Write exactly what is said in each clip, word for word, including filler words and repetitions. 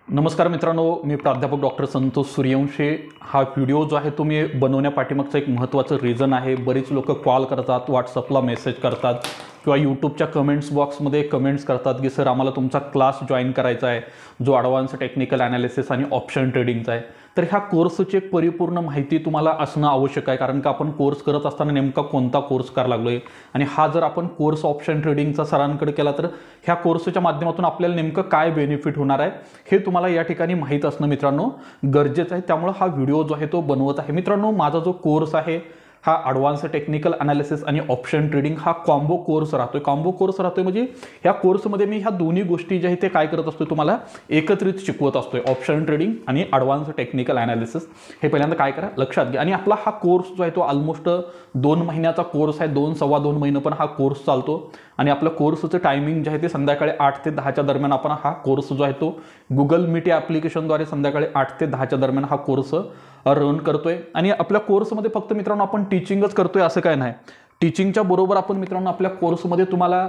नमस्कार मित्रांनो, मी प्राध्यापक डॉक्टर संतोष सूर्यवंशी। हा व्हिडिओ जो आहे तो मी बनवण्यापाठीमागचं एक महत्त्वाचं रिझन आहे। बरीच लोक कॉल करतात, व्हॉट्सअपला मेसेज करतात किंवा यूट्यूबच्या कमेंट्स बॉक्समध्ये कमेंट्स करतात की सर आम्हाला तुमचा क्लास जॉईन करायचा आहे जो ॲडव्हान्स टेक्निकल ॲनालिसिस आणि ऑप्शन ट्रेडिंगचा आहे। तर ह्या कोर्सची एक परिपूर्ण माहिती तुम्हाला असणं आवश्यक आहे, कारण का आपण कोर्स करत असताना नेमका कोणता कोर्स करायला लागलोय आणि हा जर आपण कोर्स ऑप्शन ट्रेडिंगचा सरांकडे केला तर ह्या कोर्सच्या माध्यमातून आपल्याला नेमकं काय बेनिफिट होणार आहे हे तुम्हाला या ठिकाणी माहीत असणं मित्रांनो गरजेचं आहे। त्यामुळे हा व्हिडिओ जो आहे तो बनवत आहे। मित्रांनो, माझा जो कोर्स आहे हा ॲडव्हान्स टेक्निकल ॲनालिसिस आणि ऑप्शन ट्रेडिंग हा कॉम्बो कोर्स राहतोय। कॉम्बो कोर्स राहतोय म्हणजे ह्या कोर्समध्ये मी ह्या दोन्ही गोष्टी ज्या आहेत ते काय करत असतो तुम्हाला एकत्रित शिकवत असतोय, ऑप्शन ट्रेडिंग आणि ॲडव्हान्स टेक्निकल ॲनालिसिस। हे पहिल्यांदा काय करा लक्षात घ्या। आणि आपला हा कोर्स जो आहे तो ऑलमोस्ट दोन महिन्याचा कोर्स आहे, दोन सव्वा दोन महिने पण हा कोर्स चालतो आणि आपलं कोर्सचं टायमिंग जे आहे ते संध्याकाळी आठ ते दहाच्या दरम्यान आपण हा कोर्स जो आहे तो गुगल मीट या ॲप्लिकेशनद्वारे संध्याकाळी आठ ते दहाच्या दरम्यान हा कोर्स रन करतोय। आणि आपल्या कोर्समध्ये फक्त मित्रांनो आपण टीचिंगच करतोय असं काय नाही, टीचिंगच्या बरोबर आपण मित्रांनो आपल्या कोर्समध्ये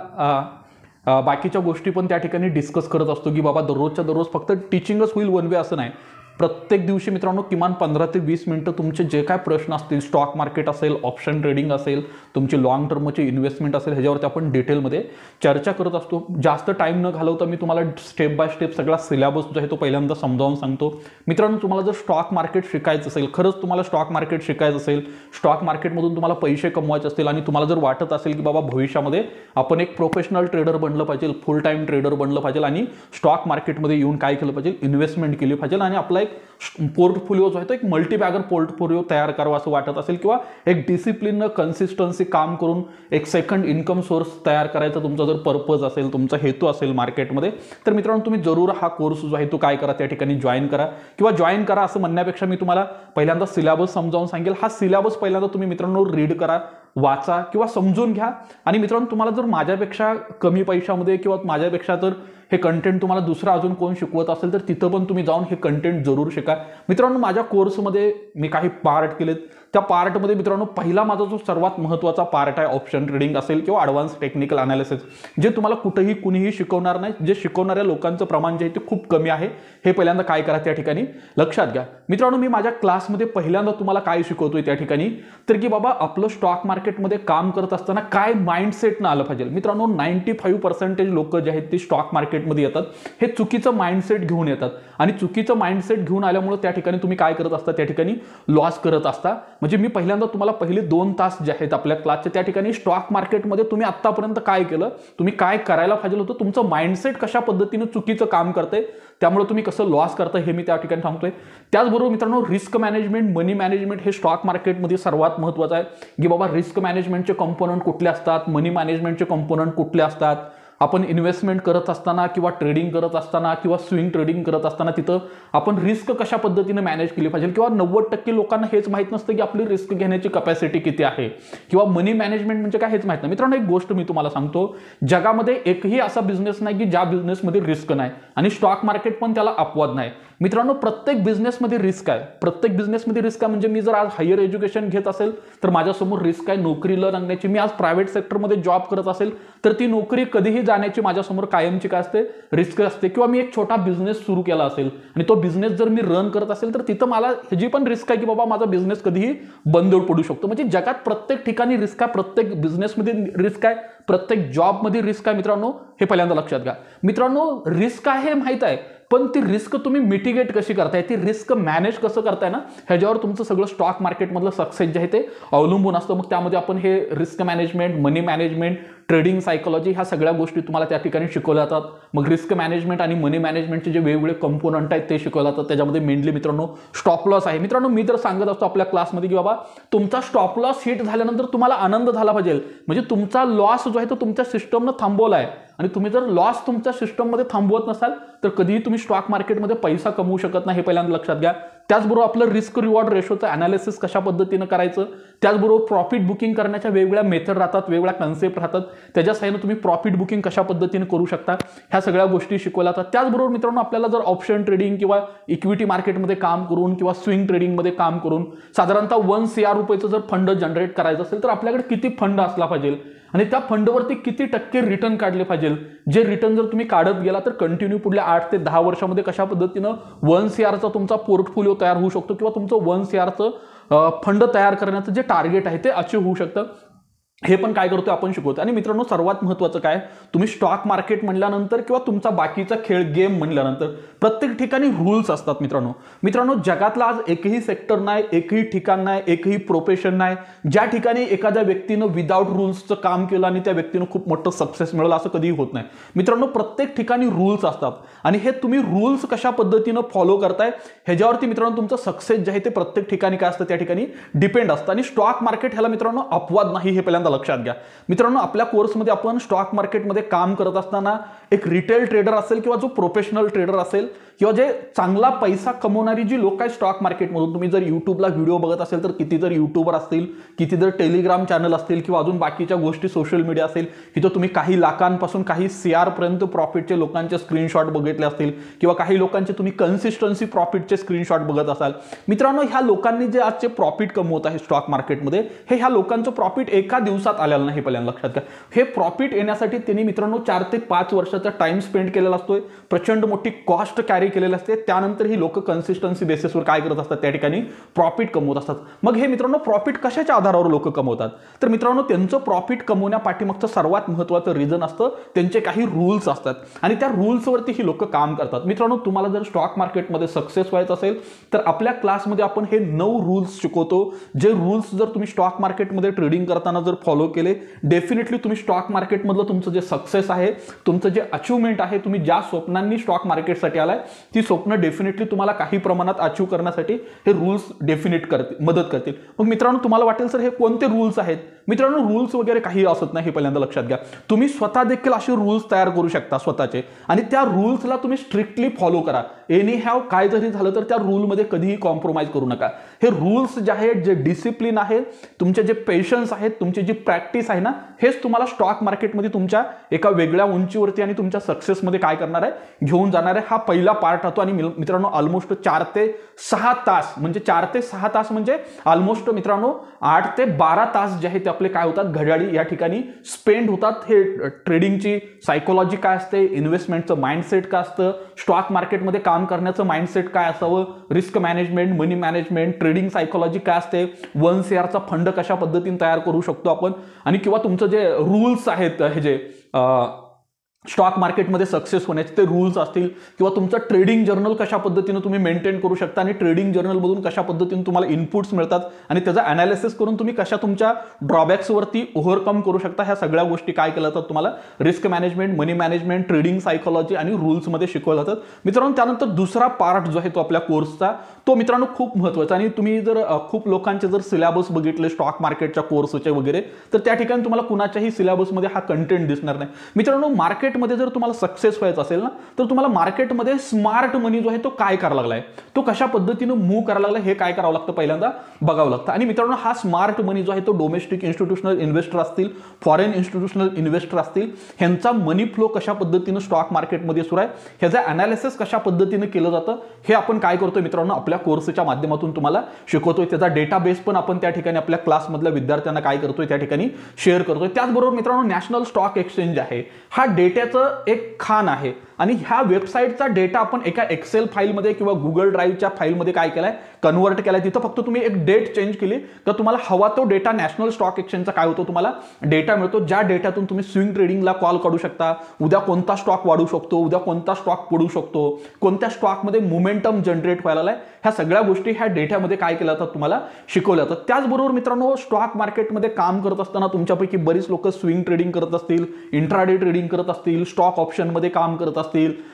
तुम्हाला बाकीच्या गोष्टी पण त्या ठिकाणी डिस्कस करत असतो की बाबा दररोजच्या दररोज फक्त टीचिंगच होईल वन वे असं नाही। प्रत्येक दिवशी मित्रांनो किमान पंधरा ते वीस मिनिटं तुमचे जे काय प्रश्न असतील, स्टॉक मार्केट असेल, ऑप्शन ट्रेडिंग असेल, तुमची लॉंग टर्मची इन्व्हेस्टमेंट असेल, ह्याच्यावरती आपण डिटेलमध्ये चर्चा करत असतो। जास्त टाईम न घालवता मी तुम्हाला स्टेप बाय स्टेप सगळा सिलेबस जो आहे तो पहिल्यांदा समजावून सांगतो। मित्रांनो, तुम्हाला जर स्टॉक मार्केट शिकायचं असेल, खरंच तुम्हाला स्टॉक मार्केट शिकायचं असेल, स्टॉक मार्केटमधून तुम्हाला पैसे कमवायचे असतील आणि तुम्हाला जर वाटत असेल की बाबा भविष्यामध्ये आपण एक प्रोफेशनल ट्रेडर बनलं पाहिजे, फुल टाईम ट्रेडर बनलं पाहिजे आणि स्टॉक मार्केटमध्ये येऊन काय केलं पाहिजे, इन्व्हेस्टमेंट केली पाहिजे आणि आपला एक पोर्टफोलिओ जो आहे तो एक मल्टीबॅगर पोर्टफोलिओ तयार करावा असं वाटत असेल किंवा एक डिसिप्लिन कन्सिस्टन्सी काम करून एक सेकंड इन्कम सोर्स तयार करायचा तुमचा जर पर्पज असेल, तुमचा हेतू असेल मार्केटमध्ये, तर मित्रांनो तुम्ही जरूर हा कोर्स जो आहे तो काय करा त्या ठिकाणी जॉईन करा। किंवा जॉईन करा असं म्हणण्यापेक्षा मी तुम्हाला पहिल्यांदा सिलेबस समजावून सांगेल। हा सिलेबस पहिल्यांदा तुम्ही मित्रांनो रीड करा, वाचा किंवा समजून घ्या। आणि मित्रांनो तुम्हाला जर माझ्यापेक्षा कमी पैशामध्ये किंवा माझ्यापेक्षा जर हे कंटेंट तुम्हाला दुसरा अजून कोण शिकवत असेल तर तिथं पण तुम्ही जाऊन हे कंटेंट जरूर शिका। मित्रांनो, माझ्या कोर्समध्ये मी काही पार्ट केलेत, त्या पार्टमध्ये मित्रांनो पहिला माझा जो सर्वात महत्त्वाचा पार्ट आहे ऑप्शन ट्रेडिंग असेल किंवा ॲडव्हान्स टेक्निकल ॲनालिसिस, जे तुम्हाला कुठेही कुणीही शिकवणार नाही, जे शिकवणाऱ्या लोकांचं प्रमाण जे आहे ते खूप कमी आहे। हे पहिल्यांदा काय करा त्या ठिकाणी लक्षात घ्या। मित्रांनो, मी माझ्या क्लासमध्ये पहिल्यांदा तुम्हाला काय शिकवतोय त्या ठिकाणी तर की बाबा आपलं स्टॉक मार्केटमध्ये काम करत असताना काय माइंडसेटनं आलं पाहिजे। मित्रांनो, नाईन्टी फाईव्ह पर्सेंटेज लोक जे आहेत ते स्टॉक मार्केटमध्ये येतात हे चुकीचं माइंडसेट घेऊन येतात आणि चुकीचं माइंडसेट घेऊन आल्यामुळे त्या ठिकाणी तुम्ही काय करत असता, त्या ठिकाणी लॉस करत असता। म्हणजे मी पहिल्यांदा तुम्हाला पहिले दोन तास जे आहेत आपल्या क्लासचे त्या ठिकाणी स्टॉक मार्केटमध्ये तुम्ही आतापर्यंत काय केलं, तुम्ही काय करायला पाहिजे होतं, तुमचं माइंडसेट कशा पद्धतीने चुकीचं काम करतंय, त्यामुळे तुम्ही कसं लॉस करताय हे मी त्या ठिकाणी सांगतोय। त्याचबरोबर मित्रांनो रिस्क मॅनेजमेंट, मनी मॅनेजमेंट हे स्टॉक मार्केटमध्ये सर्वात महत्त्वाचं आहे की बाबा रिस्क मॅनेजमेंटचे कंपोनंट कुठले असतात, मनी मॅनेजमेंटचे कंपोनंट कुठले असतात। आपण इन्व्हेस्टमेंट करत असताना किंवा ट्रेडिंग करत असताना किंवा स्विंग ट्रेडिंग करत असताना तिथं आपण रिस्क कशा पद्धतीने मॅनेज केली पाहिजे किंवा नव्वद टक्के लोकांना हेच माहीत नसतं की आपली रिस्क घेण्याची कॅपॅसिटी किती आहे किंवा मनी मॅनेजमेंट म्हणजे काय हेच माहीत नाही। मित्रांनो, एक गोष्ट मी तुम्हाला सांगतो, जगामध्ये एकही असा बिझनेस नाही की ज्या बिझनेसमध्ये रिस्क नाही आणि स्टॉक मार्केट पण त्याला अपवाद नाही। मित्रांनो, प्रत्येक बिझनेसमध्ये रिस्क आहे, प्रत्येक बिझनेसमध्ये रिस्क आहे। म्हणजे मी जर आज हायर एज्युकेशन घेत असेल तर माझ्यासमोर रिस्क आहे नोकरीला लागण्याची। मी आज प्रायव्हेट सेक्टरमध्ये जॉब करत असेल तर ती नोकरी कधीही जाण्याची माझ्यासमोर कायमची काय असते, रिस्क असते। किंवा मी एक छोटा बिझनेस सुरू केला असेल आणि तो बिझनेस जर मी रन करत असेल तर तिथं मला ह्याची पण रिस्क आहे की बाबा माझा बिझनेस कधीही बंद पडू शकतो। म्हणजे जगात प्रत्येक ठिकाणी रिस्क आहे, प्रत्येक बिझनेसमध्ये रिस्क आहे, प्रत्येक जॉबमध्ये रिस्क आहे। मित्रांनो, हे पहिल्यांदा लक्षात घ्या। मित्रांनो, रिस्क आहे माहित आहे, पण ती रिस्क तुम्ही मिटिगेट कशी करताय, ती रिस्क मॅनेज कसं करताय ना, ह्याच्यावर तुमचं सगळं स्टॉक मार्केटमधलं सक्सेस जे आहे ते अवलंबून असतं। मग त्यामध्ये आपण हे risk management, money management, trading psychology ह्या सगळ्या गोष्टी तुम्हाला त्या ठिकाणी शिकवल्या जातात। मग रिस्क मॅनेजमेंट आणि मनी मॅनेजमेंटचे जे वेगवेगळे कंपोनंट आहेत ते शिकवले जातात। त्याच्यामध्ये मेनली मित्रांनो स्टॉप लॉस आहे। मित्रांनो, मी तर सांगत असतो आपल्या क्लासमध्ये की बाबा तुमचा स्टॉप लॉस हिट झाल्यानंतर तुम्हाला आनंद झाला पाहिजे, म्हणजे तुमचा लॉस जो आहे तो तुमच्या सिस्टमनं थांबवला आहे आणि तुम्ही जर लॉस तुमच्या सिस्टममध्ये थांबवत नसाल तर कधीही तुम्ही स्टॉक मार्केटमध्ये पैसा कमवू शकत नाही, हे पहिल्यांदा लक्षात घ्या। त्याचबरोबर आपलं रिस्क रिवॉर्ड रेशोचं अनालिसिस कशा पद्धतीनं करायचं, त्याचबरोबर प्रॉफिट बुकिंग करण्याच्या वेगवेगळ्या मेथड राहतात, वेगवेगळ्या कन्सेप्ट राहतात, त्याच्या सहाय्याने तुम्ही प्रॉफिट बुकिंग कशा पद्धतीने करू शकता ह्या सगळ्या गोष्टी शिकवल्या जातात। त्याचबरोबर मित्रांनो आपल्याला जर ऑप्शन ट्रेडिंग किंवा इक्विटी मार्केटमध्ये काम करून किंवा स्विंग ट्रेडिंगमध्ये काम करून साधारणतः वन सी आर रुपयेचं जर फंड जनरेट करायचं असेल तर आपल्याकडे किती फंड असला पाहिजे आणि त्या फंडवरती किती टक्के रिटर्न काढले पाहिजे, जे रिटर्न जर तुम्ही काढत गेला तर कंटिन्यू पुढल्या आठ ते दहा वर्षामध्ये कशा पद्धतीनं वन सी आरचा तुमचा पोर्टफोलिओ तयार होऊ शकतो किंवा तुमचं वन सी आरचं फंड तयार करण्याचं जे टार्गेट आहे ते अचीव होऊ शकतं, हे पण काय करतोय आपण शिकवतो। आणि मित्रांनो सर्वात महत्त्वाचं काय, तुम्ही स्टॉक मार्केट म्हणल्यानंतर किंवा तुमचा बाकीचा खेळ गेम म्हणल्यानंतर प्रत्येक ठिकाणी रूल्स असतात मित्रांनो। मित्रांनो जगातला आज एकही सेक्टर नाही, एकही ठिकाण नाही, एकही प्रोफेशन नाही ज्या ठिकाणी एखाद्या व्यक्तीनं विदाउट रूल्सचं काम केलं आणि त्या व्यक्तीनं खूप मोठं सक्सेस मिळवलं असं कधीही होत नाही मित्रांनो। प्रत्येक ठिकाणी रूल्स असतात आणि हे तुम्ही रूल्स कशा पद्धतीनं फॉलो करताय ह्याच्यावरती मित्रांनो तुमचं सक्सेस जे आहे ते प्रत्येक ठिकाणी काय असतं त्या ठिकाणी डिपेंड असतं। आणि स्टॉक मार्केट ह्याला मित्रांनो अपवाद नाही हे पहिल्यांदा लक्षात घ्या मित्रांनो। आपल्या कोर्समध्ये आपण स्टॉक मार्केटमध्ये काम करत असताना एक रिटेल ट्रेडर असेल किंवा जो प्रोफेशनल ट्रेडर असेल किंवा जे चांगला पैसा कमवणारी जी लोक आहेत स्टॉक मार्केटमधून, तुम्ही जर युट्यूबला व्हिडिओ बघत असेल तर किती जर युट्यूबर असतील, किती जर टेलिग्राम चॅनल असतील किंवा अजून बाकीच्या गोष्टी सोशल मीडिया असेल तिथं तुम्ही काही लाखांपासून काही सी आर पर्यंत प्रॉफिटचे लोकांचे स्क्रीनशॉट बघितले असतील किंवा काही लोकांचे तुम्ही कन्सिस्टन्सी प्रॉफिटचे स्क्रीनशॉट बघत असाल मित्रांनो। ह्या लोकांनी जे आजचे प्रॉफिट कमवत आहे स्टॉक मार्केटमध्ये हे ह्या लोकांचं प्रॉफिट एका दिवसात आलेलं नाही, पहिल्यांदा लक्षात घ्या। हे प्रॉफिट येण्यासाठी त्यांनी मित्रांनो चार ते पाच वर्षाचा टाइम स्पेंड केलेला असतोय, प्रचंड मोठी कॉस्ट कॅरी केलेली असते, त्यानंतर ही लोक कन्सिस्टन्सी बेसिसवर काय करत असतात त्या ठिकाणी प्रॉफिट कमवत असतात। मग हे मित्रांनो प्रॉफिट कशाच्या आधारावर लोक कमवतात, तर मित्रांनो त्यांचं प्रॉफिट कमवण्या पाठीमागचं सर्वात महत्त्वाचं रिझन असतं त्यांचे काही रूल्स असतात आणि त्या रूल्सवरती ही लोक काम करतात मित्रांनो। तुम्हाला जर स्टॉक मार्केटमध्ये सक्सेस व्हायचं असेल तर आपल्या क्लासमध्ये आपण हे नऊ रूल्स शिकवतो, जे रूल्स जर तुम्ही स्टॉक मार्केटमध्ये ट्रेडिंग करताना जर फॉलो केले डेफिनेटली तुम्ही स्टॉक मार्केटमधलं तुमचं जे सक्सेस आहे, तुमचं जे अचीवमेंट आहे, तुम्ही ज्या स्वप्नांनी स्टॉक मार्केटसाठी आलाय ती स्वप्न डेफिनेटली तुम्हाला काही प्रमाणात अचीव करण्यासाठी हे रूल्स डेफिनेट करतील, मदत करतील। मग मित्रांनो तुम्हाला वाटेल सर हे कोणते रूल्स आहेत, मित्रांनो रूल्स वगैरे काही असत नाही हे पहिल्यांदा लक्षात घ्या। तुम्ही स्वतः देखील असे रूल्स तयार करू शकता स्वतःचे आणि त्या रूल्सला तुम्ही स्ट्रिक्टली फॉलो करा। एनी हॅव काय जरी झालं तर त्या रूलमध्ये कधीही कॉम्प्रोमाइज करू नका। हे रूल्स जे आहेत, जे डिसिप्लिन आहे, तुमचे जे पेशन्स आहेत, तुमची जी प्रॅक्टिस आहे ना, हेच तुम्हाला स्टॉक मार्केटमध्ये तुमच्या एका वेगळ्या उंचीवरती आणि तुमच्या सक्सेसमध्ये काय करणार आहे, घेऊन जाणार आहे। हा पहिला पार्ट होतो आणि मित्रांनो ऑलमोस्ट चार ते सहा तास म्हणजे चार ते सहा तास म्हणजे ऑलमोस्ट मित्रांनो आठ ते बारा तास जे आहे ते आपले काय होतात घड्याळी या ठिकाणी स्पेंड होतात। हे ट्रेडिंगची सायकोलॉजी काय असते, इन्व्हेस्टमेंटचं माइंडसेट काय असतं, स्टॉक मार्केटमध्ये काम करण्याचं माइंडसेट काय असावं, risk management, money management, trading psychology काय असते, वन शेअरचा फंड कशा पद्धतीने तयार करू शकतो आपण आणि किंवा तुमचं जे रूल्स आहेत हे जे स्टॉक मार्केटमध्ये सक्सेस होण्याचे ते रूल्स असतील किंवा तुमचं ट्रेडिंग जर्नल कशा पद्धतीने तुम्ही मेंटेन करू शकता आणि ट्रेडिंग जर्नलमधून कशा पद्धतीने तुम्हाला इनपुट्स मिळतात आणि त्याचा अनालिसिस करून तुम्ही कशा तुमच्या ड्रॉबॅक्सवरती ओव्हरकम करू शकता, ह्या सगळ्या गोष्टी काय केल्या जातात तुम्हाला risk management, money management, trading psychology आणि रूल्समध्ये शिकवल्या जातात मित्रांनो। त्यानंतर दुसरा पार्ट जो आहे तो आपल्या कोर्सचा तो मित्रांनो खूप महत्त्वाचा आणि तुम्ही जर खूप लोकांचे जर सिलेबस बघितले स्टॉक मार्केटच्या कोर्सचे वगैरे तर त्या ठिकाणी तुम्हाला कुणाच्याही सिलेबसमध्ये हा कंटेंट दिसणार नाही मित्रांनो। मार्केट मध्ये जर तुम्हाला सक्सेस व्हायचं असेल ना तर तुम्हाला मार्केटमध्ये स्मार्ट मनी जो आहे तो काय करायला लागलाय, तो कशा पद्धतीने मूव्ह करायला लागलाय हे काय करावं लागतं पहिल्यांदा बघावं लागतं। आणि मित्रांनो हा स्मार्ट मनी जो आहे तो डोमेस्टिक इन्स्टिट्यूशनल इन्व्हेस्टर असतील, फॉरेन इन्स्टिट्यूशनल इन्व्हेस्टर असतील, ह्यांचा मनी फ्लो कशा पद्धतीने स्टॉक मार्केटमध्ये सुरू आहे, ह्याचा अनालिसिस कशा पद्धतीने केलं जातं हे आपण काय करतोय मित्रांनो आपल्या कोर्सच्या माध्यमातून तुम्हाला शिकवतोय। त्याचा डेटाबेस पण आपण त्या ठिकाणी आपल्या क्लासमधल्या विद्यार्थ्यांना काय करतोय त्या ठिकाणी शेअर करतोय। त्याचबरोबर मित्रांनो नॅशनल स्टॉक एक्सचेंज आहे हा डेटाचं एक खान आहे आणि ह्या वेबसाईटचा डेटा आपण एका एक्सेल फाईलमध्ये किंवा गुगल ड्राईव्हच्या फाईलमध्ये काय केलाय कन्वर्ट केलाय। तिथं फक्त तुम्ही एक डेट चेंज केली तर तुम्हाला हवा तो डेटा नॅशनल स्टॉक एक्सचेंजचा काय होतो तुम्हाला डेटा मिळतो, ज्या डेटातून तुम्ही स्विंग ट्रेडिंगला कॉल काढू शकता, उद्या कोणता स्टॉक वाढू शकतो, उद्या कोणता स्टॉक पडू शकतो, कोणत्या स्टॉकमध्ये मोमेंटम जनरेट व्हायला आहे, ह्या सगळ्या गोष्टी ह्या डेटामध्ये काय केल्या जातात तुम्हाला शिकवल्या जातात। त्याचबरोबर मित्रांनो स्टॉक मार्केटमध्ये काम करत असताना तुमच्यापैकी बरीच लोक स्विंग ट्रेडिंग करत असतील, इंट्राडे ट्रेडिंग करत असतील, स्टॉक ऑप्शनमध्ये काम करत असतील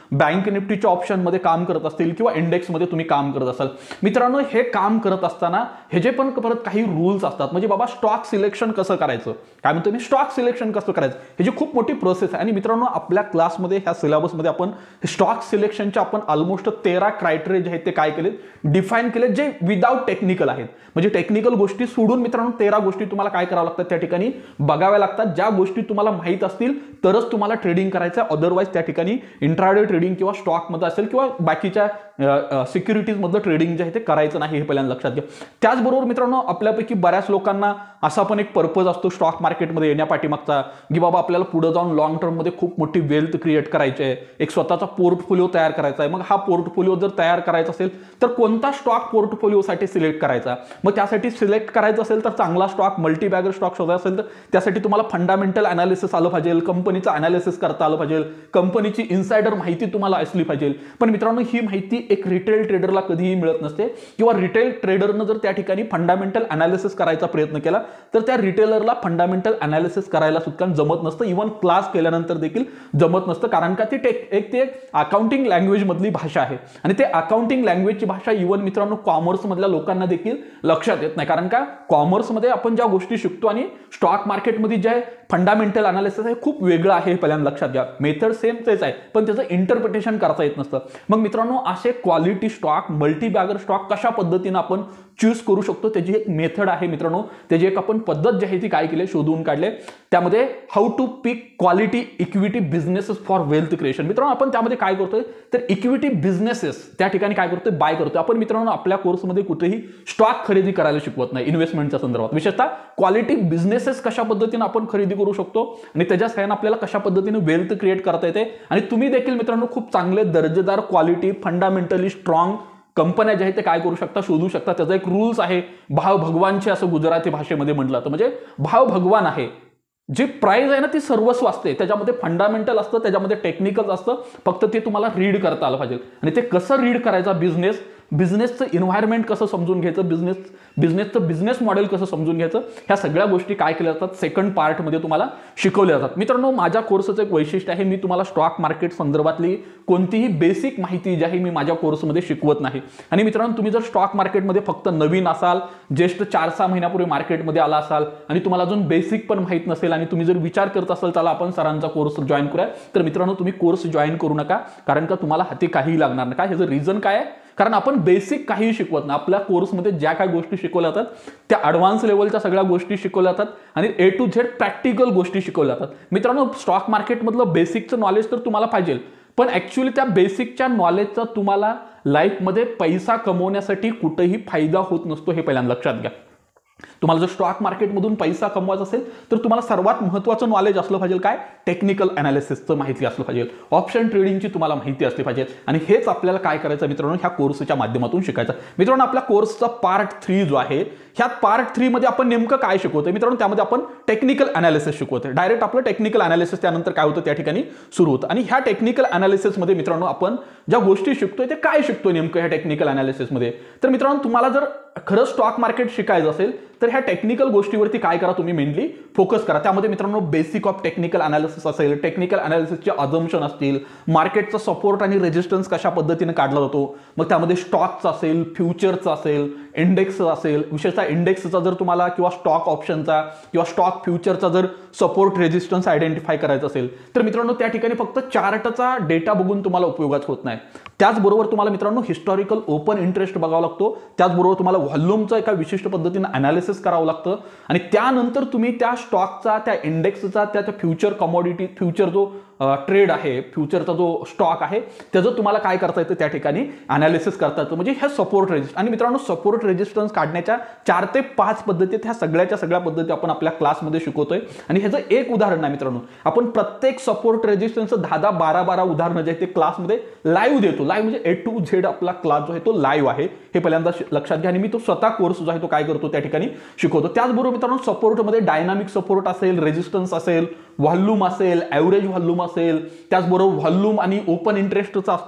बँक निफ्टीच्या ऑप्शनमध्ये काम करत असतील किंवा इंडेक्समध्ये तुम्ही काम करत असाल, मित्रांनो हे काम करत असताना हे जे पण परत काही रूल्स असतात, म्हणजे बाबा स्टॉक सिलेक्शन कसं करायचं, काय म्हणतो मी स्टॉक सिलेक्शन कसं करायचं, हे जी खूप मोठी प्रोसेस आहे. आणि मित्रांनो आपल्या क्लासमध्ये ह्या सिलेबसमध्ये आपण स्टॉक सिलेक्शनचे आपण ऑलमोस्ट तेरा क्रायटेरिया जे आहेत ते काय केले, डिफाईन केले, जे विदाउट टेक्निकल आहेत. म्हणजे टेक्निकल गोष्टी सोडून मित्रांनो तेरा गोष्टी तुम्हाला काय करावं लागतात त्या ठिकाणी बघाव्या लागतात. ज्या गोष्टी तुम्हाला माहीत असतील तरच तुम्हाला ट्रेडिंग करायचं आहे, अदरवाईज त्या ठिकाणी इंट्राडे ट्रेडिंग किंवा स्टॉकमध्ये असेल किंवा बाकीच्या सिक्युरिटीज मधलं ट्रेडिंग जे आहे ते करायचं नाही, हे पहिल्यांदा लक्षात घ्या. त्याचबरोबर मित्रांनो आपल्यापैकी बऱ्याच लोकांना असा पण एक पर्पज असतो स्टॉक मार्केटमध्ये येण्या पाठीमागचा, की बाबा आपल्याला पुढे जाऊन लॉंग टर्म मध्ये खूप मोठी वेल्थ क्रिएट करायची आहे, एक स्वतःचा पोर्टफोलिओ तयार करायचा आहे. मग हा पोर्टफोलिओ जर तयार करायचा असेल तर कोणता स्टॉक पोर्टफोलिओसाठी सिलेक्ट करायचा, मग त्यासाठी सिलेक्ट करायचं असेल तर चांगला स्टॉक मल्टी बॅगर स्टॉक शोधायचा असेल तर त्यासाठी तुम्हाला फंडामेंटल अनालिसिस आलं पाहिजे, कंपनीचं अनालिसिस करता आलं पाहिजे, कंपनीची इनसाइडर माहिती तुम्हाला असली पाहिजे. पण मित्रांनो ही माहिती एक रिटेल ट्रेडरला कधीही मिळत नसते, किंवा रिटेल ट्रेडरनं जर त्या ठिकाणी फंडामेंटल अनालिसिस करायचा प्रयत्न केला तर त्या रिटेलरला फंडामेंटल अनालिसिस करायला सुद्धा जमत नसतं, इव्हन क्लास केल्यानंतर देखील जमत नसतं. कारण का ती टेक एक ते अकाउंटिंग लँग्वेज मधली भाषा आहे आणि ते अकाउंटिंग लँग्वेजची भाषा इव्हन मित्रांनो कॉमर्स मधल्या लोकांना देखील लक्षात येत नाही. कारण का कॉमर्समध्ये आपण ज्या गोष्टी शिकतो आणि स्टॉक मार्केटमध्ये जे फंडामेंटल अनालिसिस आहे खूप वेगळं आहे, हे पहिल्यांदा लक्षात घ्या. मेथड सेम तेच आहे पण त्याचं इंटरप्रिटेशन करता येत नसतं. मग मित्रांनो असे quality stock multibagger stock कशा पद्धतीने आपण चूज करू शकतो त्याची एक मेथड आहे मित्रांनो, त्याची एक आपण पद्धत जी आहे ती काय केली शोधून काढले. त्यामध्ये how to pick quality equity businesses for wealth creation. मित्रांनो आपण त्यामध्ये काय करतोय तर इक्विटी बिझनेसेस त्या ठिकाणी काय करतोय बाय करतोय. आपण मित्रांनो आपल्या कोर्समध्ये कुठेही स्टॉक खरेदी करायला शिकवत नाही इन्व्हेस्टमेंटच्या संदर्भात, विशेषतः क्वालिटी बिझनेसेस कशा पद्धतीने आपण खरेदी करू शकतो आणि त्याच्या सहाय्याने आपल्याला कशा पद्धतीने वेल्थ क्रिएट करता येते. आणि तुम्ही देखील मित्रांनो खूप चांगले दर्जेदार क्वालिटी फंडामेंटली स्ट्रॉंग कंपन्या ज्या आहेत ते काय करू शकता शोधू शकता. त्याचा एक रूल्स आहे भाव भगवानचे असं गुजराती भाषेमध्ये म्हटलं तर, म्हणजे भाव भगवान आहे. जी प्राइस आहे ना ती सर्वस्व असते, त्याच्यामध्ये फंडामेंटल असतं, त्याच्यामध्ये टेक्निकल असतं, फक्त ते तुम्हाला रीड करता आलं पाहिजे. आणि ते कसं रीड करायचा, बिझनेस बिझनेसचं इन्व्हायरमेंट कसं समजून घ्यायचं, बिझनेस बिझनेसचं बिझनेस मॉडेल कसं समजून घ्यायचं, ह्या सगळ्या गोष्टी काय केल्या जातात सेकंड पार्टमध्ये तुम्हाला शिकवल्या जातात. मित्रांनो माझ्या कोर्सचं एक वैशिष्ट्य आहे, मी तुम्हाला स्टॉक मार्केट संदर्भातली कोणतीही बेसिक माहिती जी आहे मी माझ्या कोर्समध्ये शिकवत नाही. आणि मित्रांनो तुम्ही जर स्टॉक मार्केटमध्ये फक्त नवीन असाल, जस्ट चार सहा महिन्यापूर्वी मार्केटमध्ये आला असाल आणि तुम्हाला अजून बेसिक पण माहित नसेल आणि तुम्ही जर विचार करत असाल चला आपण सरांचा कोर्स जॉईन करूया, तर मित्रांनो तुम्ही कोर्स जॉईन करू नका. कारण का तुम्हाला हाती काहीही लागणार नाही. काय ह्याचं रिझन काय आहे, कारण आपण बेसिक काही शिकवत नाही. आपल्या कोर्समध्ये ज्या काही गोष्टी शिकवल्या जातात त्या ॲडव्हान्स लेवलच्या सगळ्या गोष्टी शिकवल्या जातात आणि ए टू झेड प्रॅक्टिकल गोष्टी शिकवल्या जातात. मित्रांनो स्टॉक मार्केटमधलं बेसिकचं नॉलेज तर तुम्हाला पाहिजे, पण ऍक्च्युअली त्या बेसिकच्या नॉलेजचा तुम्हाला लाईफमध्ये पैसा कमवण्यासाठी कुठेही फायदा होत नसतो, हे पहिल्यांदा लक्षात घ्या. तुम्हाला जर स्टॉक मार्केटमधून पैसा कमवायचा असेल तर तुम्हाला सर्वात महत्त्वाचं नॉलेज असलं पाहिजे काय, टेक्निकल अनालिसिसचं माहिती असलं पाहिजे, ऑप्शन ट्रेडिंगची तुम्हाला माहिती असली पाहिजे. आणि हेच आपल्याला काय करायचं मित्रांनो ह्या कोर्सच्या माध्यमातून शिकायचं. मित्रांनो आपल्या कोर्सचा पार्ट थ्री जो आहे, ह्या पार्ट थ्री मध्ये आपण नेमकं काय शिकवतोय मित्रांनो, त्यामध्ये आपण टेक्निकल अनालिसिस शिकवतोय. डायरेक्ट आपलं टेक्निकल अनालिसिस त्यानंतर काय होतं त्या ठिकाणी सुरू होतं. आणि ह्या टेक्निकल अनालिसिसमध्ये मित्रांनो आपण ज्या गोष्टी शिकतोय ते काय शिकतोय नेमकं ह्या टेक्निकल अनालिसिसमध्ये. तर मित्रांनो तुम्हाला जर खरं स्टॉक मार्केट शिकायचं असेल तर ह्या टेक्निकल गोष्टीवरती काय करा तुम्ही मेनली फोकस करा. त्यामध्ये मित्रांनो बेसिक ऑफ टेक्निकल अनालिसिस असेल, टेक्निकल अनालिसिसचे अझम्पशन असतील, मार्केटचा सपोर्ट आणि रेजिस्टन्स कशा पद्धतीने काढला जातो, मग त्यामध्ये स्टॉकचा असेल, फ्युचरचा असेल, इंडेक्सचा असेल, विशेषतः इंडेक्सचा जर तुम्हाला किंवा स्टॉक ऑप्शनचा किंवा स्टॉक फ्युचरचा जर सपोर्ट रेजिस्टन्स आयडेंटिफाय करायचा असेल तर मित्रांनो त्या ठिकाणी फक्त चार्टचा डेटा बघून तुम्हाला उपयोगाच होत नाही. त्याचबरोबर तुम्हाला मित्रांनो हिस्टॉरिकल ओपन इंटरेस्ट बघावं लागतो, त्याचबरोबर तुम्हाला व्हॉल्यूमचं एका विशिष्ट पद्धतीने अनालिसिस करावं लागतं आणि त्यानंतर तुम्ही त्या स्टॉकचा, त्या इंडेक्सचा, त्या फ्युचर कमोडिटी फ्युचर जो ट्रेड आहे, फ्युचरचा जो स्टॉक आहे त्याचं तुम्हाला काय करता येतं त्या ठिकाणी अनालिसिस करता येतं. म्हणजे ह्या सपोर्ट रेजिस्ट आणि मित्रांनो सपोर्ट रेजिस्टन्स काढण्याच्या चार ते पाच पद्धती, ह्या सगळ्याच्या सगळ्या पद्धती आपण आपल्या क्लासमध्ये शिकवतोय. आणि ह्याचं एक उदाहरण आहे मित्रांनो, आपण प्रत्येक सपोर्ट रेजिस्टन्सचं दहा दहा बारा बारा उदाहरणं जे आहेत ते क्लासमध्ये लाईव्ह देतो. लाईव्ह म्हणजे ए टू झेड आपला क्लास जो आहे तो लाईव्ह आहे, हे पहिल्यांदा लक्षात घ्या. आणि मी तो स्वतः कोर्स जो आहे तो काय करतो त्या ठिकाणी शिकवतो. त्याचबरोबर मित्रांनो सपोर्टमध्ये डायनामिक सपोर्ट असेल, रेजिस्टन्स असेल, व्हॉल्यूम असेल, ॲव्हरेज व्हॉल्यूम असेल, त्याचबरोबर व्हॉल्यूम आणि ओपन इंटरेस्टचं असणारं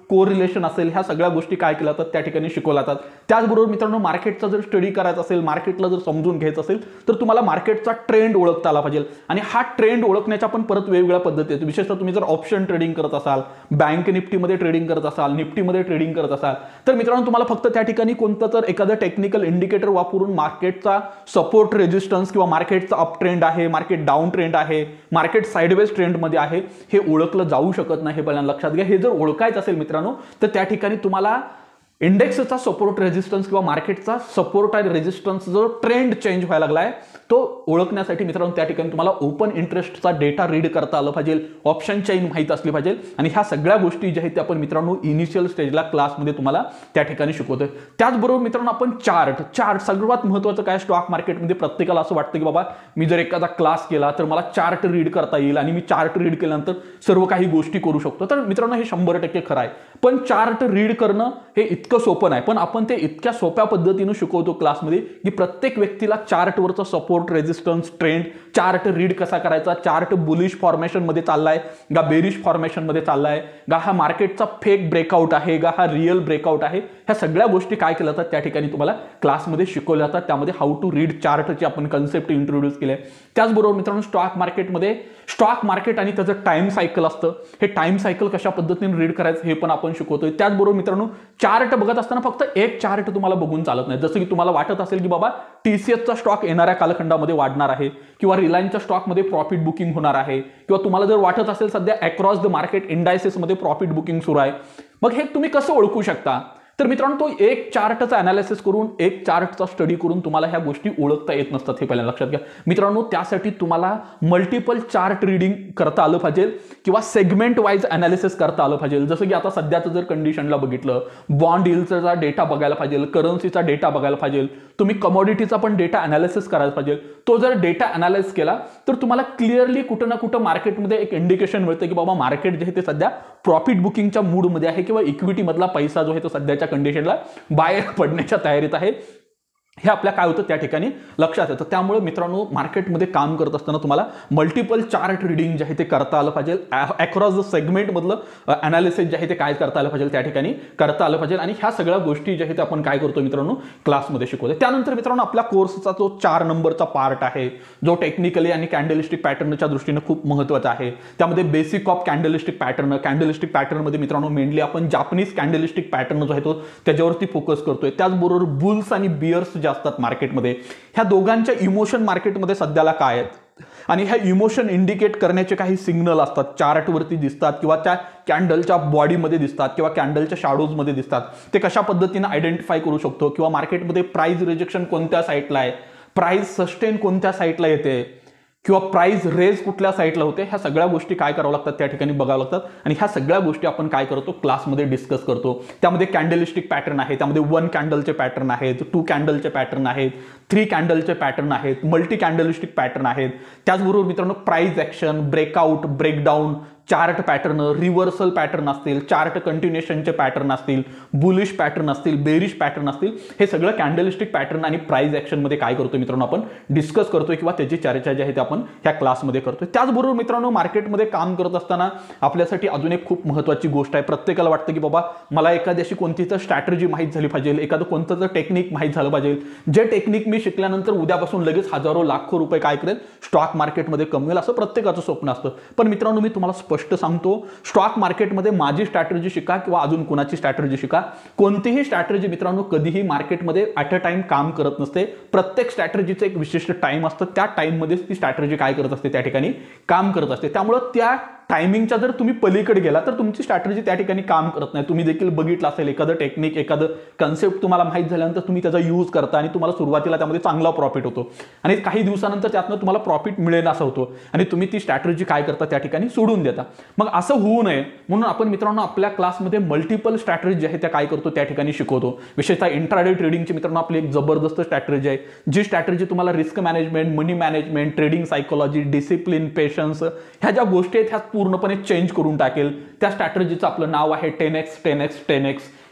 कोरिलेशन असेल, ह्या सगळ्या गोष्टी काय केल्या जातात त्या ठिकाणी शिकवल्या जातात. त्याचबरोबर मित्रांनो मार्केटचा जर स्टडी करायचा असेल, मार्केटला जर समजून घ्यायचं असेल तर तुम्हाला मार्केटचा ट्रेंड ओळखता आला पाहिजे. आणि हा ट्रेंड ओळखण्याच्या पण परत वेगवेगळ्या पद्धती आहेत. विशेषतः तुम्ही जर ऑप्शन ट्रेडिंग करत असाल, बँक निफ्टीमध्ये ट्रेडिंग करत असाल, निफ्टीमध्ये ट्रेडिंग करत असाल तर मित्रांनो तुम्हाला फक्त त्या ठिकाणी कोणतं तर एखादं टेक्निकल इंडिकेटर वापरून मार्केटचा सपोर्ट रेजिस्टन्स किंवा मार्केटचा अप ट्रेंड आहे, मार्केट डाऊन ट्रेंड आहे, मार्केट साइडवेज ट्रेंडमध्ये आहे हे ओळखलं जाऊ शकत नाही. हे पहिल्यांदा लक्षात घ्या. हे जर ओळखायचं असेल मित्रांनो तर त्या ठिकाणी तुम्हाला इंडेक्सचा सपोर्ट रेजिस्टन्स किंवा मार्केटचा सपोर्ट आणि रेजिस्टन्स जो ट्रेंड चेंज व्हायला लागलाय तो ओळखण्यासाठी मित्रांनो त्या ठिकाणी तुम्हाला ओपन इंटरेस्टचा डेटा रीड करता आलं पाहिजे, ऑप्शन चेन माहीत असली पाहिजे. आणि ह्या सगळ्या गोष्टी ज्या आहेत त्या आपण मित्रांनो इनिशियल स्टेजला क्लासमध्ये तुम्हाला त्या ठिकाणी शिकवतोय. त्याचबरोबर मित्रांनो आपण चार्ट चार्ट सर्वात महत्त्वाचं काय स्टॉक मार्केटमध्ये प्रत्येकाला असं वाटतं की बाबा मी जर एखादा क्लास केला तर मला चार्ट रीड करता येईल आणि मी चार्ट रीड केल्यानंतर सर्व काही गोष्टी करू शकतो. तर मित्रांनो हे शंभर टक्के खरं आहे. पण चार्ट रीड करणं हे इतकं सोपं नाही. पण आपण ते इतक्या सोप्या पद्धतीनं शिकवतो क्लासमध्ये की प्रत्येक व्यक्तीला चार्टवरचा support resistance trend chart read कसा करायचा, चार्ट बुलिश फॉर्मेशन मध्ये चाललाय का बेरिश फॉर्मेशन मध्ये चाललाय, का हा मार्केटचा फेक ब्रेकआउट आहे का हा रिअल ब्रेकआउट आहे, ह्या सगळ्या गोष्टी काय केल्या जातात त्या ठिकाणी तुम्हाला क्लासमध्ये शिकवल्या जातात. त्यामध्ये हाऊ टू रीड चार्टची आपण कन्सेप्ट इंट्रोड्यूस केले. त्याचबरोबर मित्रांनो स्टॉक मार्केटमध्ये स्टॉक मार्केट आणि त्याचं टाइम सायकल असतं, हे टाइम सायकल कशा पद्धतीने रीड करायचं हे पण आपण शिकवतोय. त्याचबरोबर मित्रांनो चार्ट बघत असताना फक्त एक चार्ट तुम्हाला बघून चालत नाही. जसं की तुम्हाला वाटत असेल की बाबा टीसीएसचा स्टॉक येणाऱ्या कालखंडामध्ये वाढणार आहे किंवा रिलायन्सच्या स्टॉकमध्ये प्रॉफिट बुकिंग होणार आहे किंवा तुम्हाला जर वाटत असेल सध्या अक्रॉस द मार्केट इंडायसेसमध्ये प्रॉफिट बुकिंग सुरू आहे, मग हे तुम्ही कसं ओळखू शकता? तर मित्रांनो तो एक चार्टचा अनालिसिस करून एक चार्टचा स्टडी करून तुम्हाला ह्या गोष्टी ओळखता येत नसतात. हे पहिल्यांदा लक्षात घ्या मित्रांनो. त्यासाठी तुम्हाला मल्टिपल चार्ट रीडिंग करता आलं पाहिजे किंवा सेगमेंट वाईज अनालिसिस करता आलं पाहिजे. जसं की आता सध्याचं जर कंडिशनला बघितलं, बॉन्ड यील्डचा डेटा बघायला पाहिजे, करन्सीचा डेटा बघायला पाहिजे, तुम्ही कमॉडिटीचा पण डेटा अनालिसिस करायला पाहिजे. तो जर डेटा अनालाइज केला तर तुम्हाला क्लिअरली कुठं ना कुठं मार्केटमध्ये एक इंडिकेशन मिळतं की बाबा मार्केट जे आहे ते सध्या प्रॉफिट बुकिंगच्या मूडमध्ये आहे किंवा इक्विटी मधला पैसा जो आहे तो सध्याच्या कंडिशनला बाहेर पडण्याच्या तयारीत आहे. हे आपल्या काय होतं त्या ठिकाणी लक्षात येतं. त्यामुळे मित्रांनो मार्केटमध्ये काम करत असताना तुम्हाला मल्टिपल चार्ट रीडिंग जे आहे ते करता आलं पाहिजे. अक्रॉस द सेगमेंट मधलं अनालिसिस जे आहे ते काय करता आलं पाहिजे त्या ठिकाणी करता आलं पाहिजे. आणि ह्या सगळ्या गोष्टी ज्या आहेत ते आपण काय करतो मित्रांनो क्लासमध्ये शिकवतो. त्यानंतर मित्रांनो आपल्या कोर्सचा जो चार नंबरचा पार्ट आहे जो टेक्निकली आणि कॅन्डलिस्टिक पॅटर्नच्या दृष्टीने खूप महत्त्वाचा आहे. त्यामध्ये basic of candlestick pattern candlestick पॅटर्नमध्ये मित्रांनो मेनली आपण जापनीज कॅन्डलिस्टिक पॅटर्न जो आहे तो त्याच्यावरती फोकस करतोय. त्याचबरोबर बुल्स आणि बियर्स जे असतात मार्केटमध्ये ह्या दोघांच्या इमोशन मार्केटमध्ये सध्याला काय आहेत आणि ह्या इमोशन इंडिकेट करण्याचे काही सिग्नल असतात, चार्टवरती दिसतात किंवा त्या कॅन्डलच्या बॉडीमध्ये दिसतात किंवा कॅन्डलच्या शॅडोजमध्ये दिसतात. ते कशा पद्धतीने आयडेंटिफाय करू शकतो किंवा मार्केटमध्ये प्राइस रिजेक्शन कोणत्या साईडला आहे, प्राइस सस्टेन कोणत्या साईडला येते किंवा प्राइस रेज कुठल्या साईडला होते, ह्या सगळ्या गोष्टी काय करावं लागतात त्या ठिकाणी बघावं लागतात. आणि ह्या सगळ्या गोष्टी आपण काय करतो क्लासमध्ये डिस्कस करतो. त्यामध्ये कॅन्डलिस्टिक पॅटर्न आहे, त्यामध्ये वन कॅन्डलचे पॅटर्न आहेत, टू कॅन्डलचे पॅटर्न आहेत, थ्री कॅन्डलचे पॅटर्न आहेत, मल्टी कॅन्डलिस्टिक पॅटर्न आहेत. त्याचबरोबर मित्रांनो price action, breakout, breakdown, chart pattern, reversal pattern असतील, चार्ट कंटिन्युएशनचे पॅटर्न असतील, बुलिश पॅटर्न असतील, बेरिश पॅटर्न असतील, हे सगळं कॅन्डलिस्टिक पॅटर्न आणि प्राइस ऍक्शन मध्ये काय करतो मित्रांनो आपण डिस्कस करतोय किंवा त्याची चर्चा जी आहे ते आपण ह्या क्लासमध्ये करतोय. त्याचबरोबर मित्रांनो मार्केटमध्ये काम करत असताना आपल्यासाठी अजून एक खूप महत्त्वाची गोष्ट आहे. प्रत्येकाला वाटतं की बाबा मला एखाद्याशी कोणती तर स्ट्रॅटेजी माहीत झाली पाहिजे, एखादं कोणतं तर टेक्निक माहीत झालं पाहिजे, जे टेक्निक मी शिकल्यानंतर उद्यापासून लगेच हजारो लाखो रुपये काय करेल स्टॉक मार्केटमध्ये कमवेल, असं प्रत्येकाचं स्वप्न असतं. पण मित्रांनो मी तुम्हाला स्पष्ट सांगतो स्टॉक मार्केटमध्ये माझी स्ट्रॅटेजी शिका किंवा अजून कोणाची स्ट्रॅटेजी शिका, कोणतीही स्ट्रॅटेजी मित्रांनो कधीही मार्केटमध्ये ॲट अ टाइम काम करत नसते. प्रत्येक स्ट्रॅटेजीचं एक विशिष्ट टाइम असतं, त्या टाइममध्येच ती स्ट्रॅटेजी काय करत असते त्या ठिकाणी काम करत असते. त्यामुळे त्या टायमिंगच्या जर तुम्ही पलीकडे गेला तर तुमची स्ट्रॅटेजी त्या ठिकाणी काम करत नाही. तुम्ही देखील बघितलं असेल एखादं टेक्निक एखादं कन्सेप्ट तुम्हाला माहीत झाल्यानंतर तुम्ही त्याचा यूज करता आणि तुम्हाला सुरुवातीला त्यामध्ये चांगला प्रॉफिट होतो आणि काही दिवसानंतर त्यातनं तुम्हाला प्रॉफिट मिळेल असं होतो आणि तुम्ही ती स्ट्रॅटेजी काय करता त्या ठिकाणी सोडून देता. मग असं होऊ नये म्हणून आपण मित्रांनो आपल्या क्लासमध्ये मल्टिपल स्ट्रॅटेजी जे आहे त्या काय करतो त्या ठिकाणी शिकवतो. विशेषतः इंट्राडे ट्रेडिंगची मित्रांनो आपली एक जबरदस्त स्ट्रॅटेजी आहे, जी स्ट्रॅटेजी तुम्हाला risk management, money management, trading psychology, discipline, patience ह्या ज्या गोष्टी आहेत ह्या पूर्णपणे चेंज करून टाकेल. त्या स्ट्रॅटेजीचं आपलं नाव आहे ten X ten X ten X.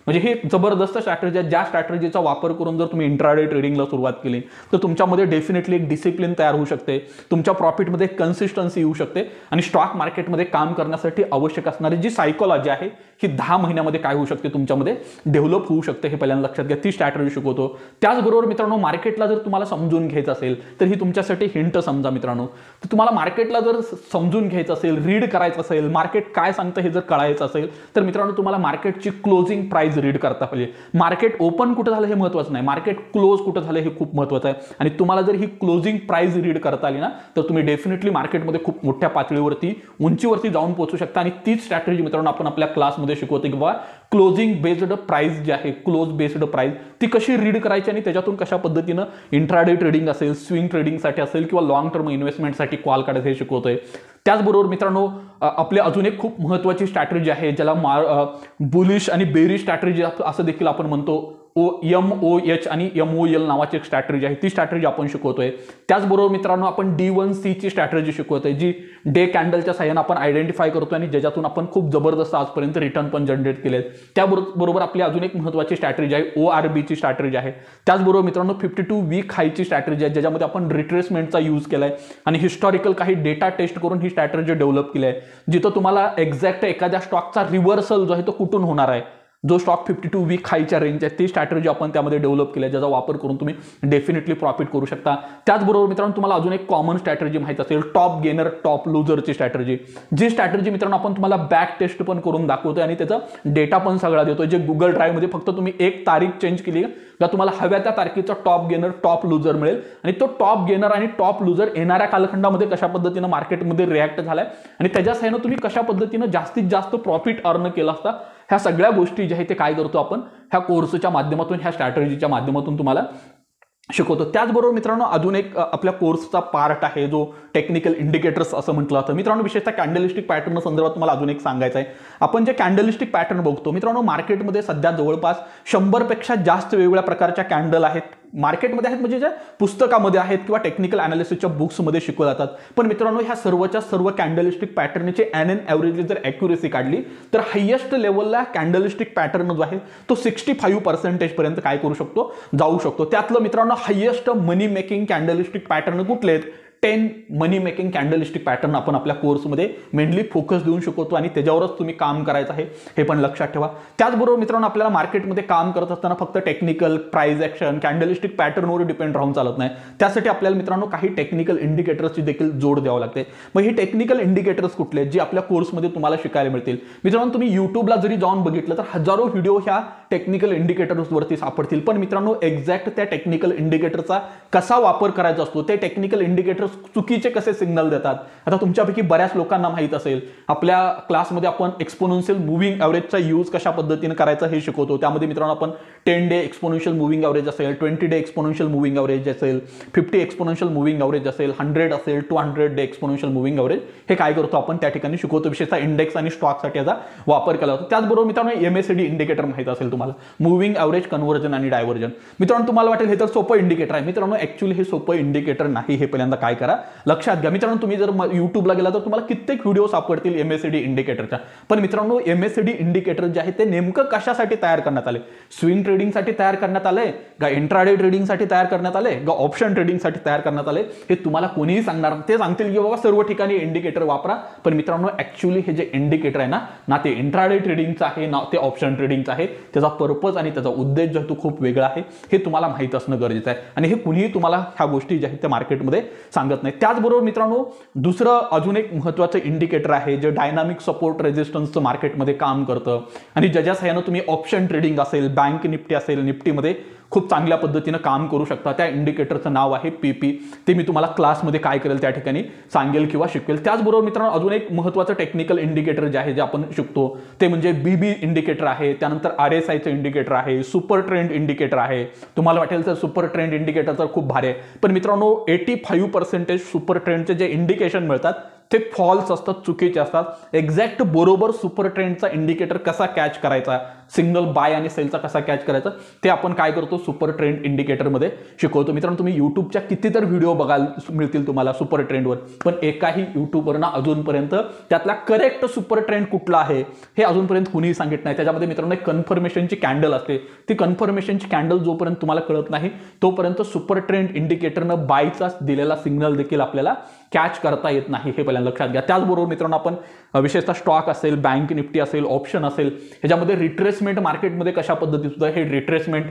म्हणजे हे जबरदस्त स्ट्रॅटेजी आहे. ज्या स्ट्रॅटेजीचा वापर करून जर तुम्ही इंट्राडे ट्रेडिंगला सुरुवात केली तर तुमच्यामध्ये डेफिनेटली एक डिसिप्लिन तयार होऊ शकते, तुमच्या प्रॉफिटमध्ये कन्सिस्टन्सी येऊ शकते आणि स्टॉक मार्केटमध्ये काम करण्यासाठी आवश्यक असणारी जी सायकोलॉजी आहे ही दहा महिन्यामध्ये काय होऊ शकते तुमच्यामध्ये डेव्हलप होऊ शकते, हे पहिल्यांदा लक्षात घ्या. ती स्ट्रॅटेजी शिकवतो. त्याचबरोबर मित्रांनो, मार्केटला जर तुम्हाला समजून घ्यायचं असेल तर ही तुमच्यासाठी हिंट समजा मित्रांनो. तर तुम्हाला मार्केटला जर समजून घ्यायचं असेल, रीड करायचं असेल, मार्केट काय सांगतं हे जर कळायचं असेल तर मित्रांनो तुम्हाला मार्केटची क्लोजिंग प्राइस रीड करता पाहिजे. मार्केट ओपन कुठं झालं हे महत्त्वाचं नाही, मार्केट क्लोज कुठं झालं हे खूप महत्त्वाचं आहे. आणि तुम्हाला जर ही क्लोजिंग प्राइस रीड करता आली ना तर तुम्ही डेफिनेटली मार्केटमध्ये खूप मोठ्या पातळीवरती, उंचीवरती जाऊन पोहोचू शकता. आणि तीच स्ट्रॅटेजी मित्रांनो आपण आपल्या क्लासमध्ये शिकवतो की बाबा क्लोजिंग बेस्ड प्राइस जी आहे, क्लोज बेस्ड प्राइस ती कशी रीड करायची आणि त्याच्यातून कशा पद्धतीनं इंट्राडे ट्रेडिंग असेल, स्विंग ट्रेडिंगसाठी असेल किंवा लॉंग टर्म इन्व्हेस्टमेंटसाठी कॉल काढायचं हे शिकवतोय. त्याचबरोबर मित्रांनो आपले अजून एक खूप महत्त्वाची स्ट्रॅटेजी आहे ज्याला मार बुलिश आणि बेरिश स्ट्रॅटेजी असं देखील आपण म्हणतो. ओ एम ओ एच आणि एम ओ एल नावाची एक स्ट्रॅटेजी आहे, ती स्ट्रॅटेजी आपण शिकवतोय. त्याचबरोबर मित्रांनो आपण डी वन सी ची स्ट्रॅटेजी शिकवतोय जी डे कॅन्डलच्या साह्यानं आपण आयडेंटिफाय करतोय आणि ज्याच्यातून आपण खूप जबरदस्त आजपर्यंत रिटर्न पण जनरेट केले. त्याबरोबर आपली अजून एक महत्त्वाची स्ट्रॅटेजी आहे ओ आर बी ची स्ट्रॅटेजी आहे. त्याचबरोबर मित्रांनो फिफ्टी टू वीक हायची स्ट्रॅटेजी आहे ज्याच्यामध्ये आपण रिट्रेसमेंटचा यूज केलाय आणि हिस्टॉरिकल काही डेटा टेस्ट करून ही स्ट्रॅटेजी डेव्हलप केली आहे, जिथं तुम्हाला एक्झॅक्ट एखाद्या स्टॉकचा रिव्हर्सल जो आहे तो कुठून होणार आहे, जो स्टॉक फिफ्टी टू वीक हायच्या रेंज आहे ती स्ट्रॅटेजी आपण त्यामध्ये डेव्हलप केली आहे, ज्याचा वापर करून तुम्ही डेफिनेटली प्रॉफिट करू शकता. त्याचबरोबर मित्रांनो तुम्हाला अजून एक कॉमन स्ट्रॅटेजी माहित असेल टॉप गेनर टॉप लुजरची स्ट्रॅटेजी. जी स्ट्रॅटेजी मित्रांनो आपण तुम्हाला बॅक टेस्ट पण करून दाखवतोय आणि त्याचा डेटा पण सगळा देतोय, जे गुगल ड्राईव्हमध्ये फक्त तुम्ही एक तारीख चेंज केली का तुम्हाला हव्या त्या तारखेचा टॉप गेनर टॉप लुजर मिळेल आणि तो टॉप गेनर आणि टॉप लुजर येणाऱ्या कालखंडामध्ये कशा पद्धतीनं मार्केटमध्ये रिॲक्ट झालाय आणि त्याच्या साह्यानं तुम्ही कशा पद्धतीनं जास्तीत जास्त प्रॉफिट अर्न केला असता, ह्या सगळ्या गोष्टी ज्या आहेत ते काय करतो आपण ह्या कोर्सच्या माध्यमातून, ह्या स्ट्रॅटेजीच्या माध्यमातून तुम्हाला शिकवतो. त्याचबरोबर मित्रांनो अजून एक आपल्या कोर्सचा पार्ट आहे जो टेक्निकल इंडिकेटर्स असं म्हटलं जातं. मित्रांनो विशेषतः कॅन्डलिस्टिक पॅटर्न संदर्भात तुम्हाला अजून एक सांगायचं आहे. आपण जे कॅन्डलिस्टिक पॅटर्न बघतो मित्रांनो मार्केटमध्ये सध्या जवळपास शंभर पेक्षा जास्त वेगवेगळ्या प्रकारच्या कॅन्डल आहेत मार्केटमध्ये आहेत, म्हणजे ज्या पुस्तकामध्ये आहेत किंवा टेक्निकल अनालिसिसच्या बुक्समध्ये शिकवले जातात. पण मित्रांनो ह्या सर्वच्या सर्व कॅन्डलिस्टिक पॅटर्नचे एन एन ॲव्हरेजली जर ॲक्युरेसी काढली तर हायेस्ट लेवलला कॅन्डलिस्टिक पॅटर्न जो आहे तो सिक्स्टी फाईव्ह पर्सेंटेज पर्यंत काय करू शकतो, जाऊ शकतो. त्यातलं मित्रांनो highest money making candlestick pattern कुठले आहेत, ten money making candlestick pattern आपण आपल्या कोर्समध्ये मेनली फोकस देऊन शिकवतो आणि त्याच्यावरच तुम्ही काम करायचं आहे हे पण लक्षात ठेवा. त्याचबरोबर मित्रांनो आपल्याला मार्केटमध्ये काम करत असताना फक्त टेक्निकल प्राइस ॲक्शन कॅन्डलिस्टिक पॅटर्नवर डिपेंड राहून चालत नाही. त्यासाठी आपल्याला मित्रांनो काही टेक्निकल इंडिकेटर्सची देखील जोड द्यावं लागते. मग ही टेक्निकल इंडिकेटर्स कुठले आहेत जे आपल्या कोर्समध्ये तुम्हाला शिकायला मिळतील. मित्रांनो तुम्ही युट्यूबला जरी जाऊन बघितलं तर हजारो व्हिडिओ ह्या टेक्निकल इंडिकेटर्सवरती सापडतील, पण मित्रांनो एक्झॅक्ट त्या टेक्निकल इंडिकेटरचा कसा वापर करायचा असतो, ते टेक्निकल इंडिकेटर्स चुकीचे कसे सिग्नल देतात. आता तुमच्यापैकी बऱ्याच लोकांना माहित असेल आपल्या क्लासमध्ये आपण एक्सपोनेन्शियल मूव्हिंग ॲव्हरेजचा यूज कशा पद्धतीने करायचा हे शिकवतो. त्यामध्ये मित्रांनो आपण ten day exponential moving average असेल, twenty day exponential moving average असेल, फिफ्टी एक्सपोनेन्शियल मूव्हिंग ॲव्हरेज असेल, हंड्रेड असेल, two hundred day exponential moving average हे काय करतो आपण त्या ठिकाणी शिकवतो. विशेषतः इंडेक्स आणि स्टॉकसाठी याचा वापर केला जातो. त्याचबरोबर मित्रांनो एमएससीडी इंडिकेटर माहित असेल तुम्हाला, मूव्हिंग ॲव्हरेज कन्व्हर्जन आणि डायव्हर्जन. मित्रांनो तुम्हाला वाटेल हे तर सोपं इंडिकेटर आहे. मित्रांनो ऍक्च्युअली हे सोपं इंडिकेटर नाही, हे पहिल्यांदा काय करा लक्षात घ्या. मित्रांनो तुम्ही जर युट्यूबला गेला तर तुम्हाला कित्येक व्हिडिओ सापडतील एमएससीडी इंडिकेटरच्या, पण मित्रांनो एमएससीडी इंडिकेटर जे आहे ते नेमकं कशासाठी तयार करण्यात आले, स्विंग ट्रेडिंगसाठी तयार करण्यात आले का इंट्राडे ट्रेडिंगसाठी तयार करण्यात आले का ऑप्शन ट्रेडिंगसाठी तयार करण्यात आले हे तुम्हाला कोणीही सांगणार. ते सांगतील की बाबा सर्व ठिकाणी इंडिकेटर वापरा, पण मित्रांनो ऍक्च्युअली हे जे इंडिकेटर आहे ना ना ते इंट्राडे ट्रेडिंगचं आहे ना ते ऑप्शन ट्रेडिंगचं आहे. त्याचा पर्पज आणि त्याचा उद्देश जो आहे तो खूप वेगळा आहे, हे तुम्हाला माहित असणं गरजेचं आहे आणि हे कुणीही तुम्हाला ह्या गोष्टी ज्या आहेत त्या मार्केटमध्ये सांगत नाही. त्याचबरोबर मित्रांनो दुसरं अजून एक महत्त्वाचं इंडिकेटर आहे जे डायनामिक सपोर्ट रेजिस्टन्सचं मार्केटमध्ये काम करतं आणि ज्याच्या साह्यानं तुम्ही ऑप्शन ट्रेडिंग असेल, बँक निफ्टी असेल, निफ्टीमध्ये खूप चांगल्या पद्धतीनं काम करू शकता. त्या इंडिकेटरचं नाव आहे पीपी. ते मी तुम्हाला क्लासमध्ये काय करेल त्या ठिकाणी सांगेल किंवा शिकवेल. त्याचबरोबर मित्रांनो अजून एक महत्त्वाचं टेक्निकल इंडिकेटर जे आहे जे आपण शिकतो ते म्हणजे बीबी इंडिकेटर आहे. त्यानंतर आर एस आयचं इंडिकेटर आहे, सुपर ट्रेंड इंडिकेटर आहे. तुम्हाला वाटेल तर सुपर ट्रेंड इंडिकेटर तर खूप भारी आहे, पण मित्रांनो एटी फाईव्ह पर्सेंटेज सुपर ट्रेंडचे जे इंडिकेशन मिळतात ते फॉल्स असतात, चुकीचे असतात. एक्झॅक्ट बरोबर सुपर ट्रेंडचा इंडिकेटर कसा कॅच करायचा, सिग्नल बाय आणि सेलचा कसा कॅच करायचा ते आपण काय करतो सुपर ट्रेंड इंडिकेटरमध्ये शिकवतो. मित्रांनो तुम्ही युट्यूबच्या कितीतर व्हिडिओ बघायला मिळतील तुम्हाला सुपर ट्रेंडवर, पण एकाही युट्यूबरना अजूनपर्यंत त्यातला करेक्ट सुपर ट्रेंड कुठला आहे हे अजूनपर्यंत कुणीही सांगितलं नाही. त्याच्यामध्ये मित्रांनो एक कन्फर्मेशनची कॅन्डल असते, ती कन्फर्मेशनची कॅन्डल जोपर्यंत तुम्हाला कळत नाही तोपर्यंत सुपर ट्रेंड इंडिकेटरनं बायचा दिलेला सिग्नल देखील आपल्याला कॅच करता येत नाही, हे पहिल्यांदा लक्षात घ्या. त्याचबरोबर मित्रांनो आपण विशेषतः स्टॉक असेल, बँक निफ्टी असेल, ऑप्शन असेल, ह्याच्यामध्ये रिट्रेसमेंट मार्केटमध्ये कशा पद्धतीचं हे रिट्रेसमेंट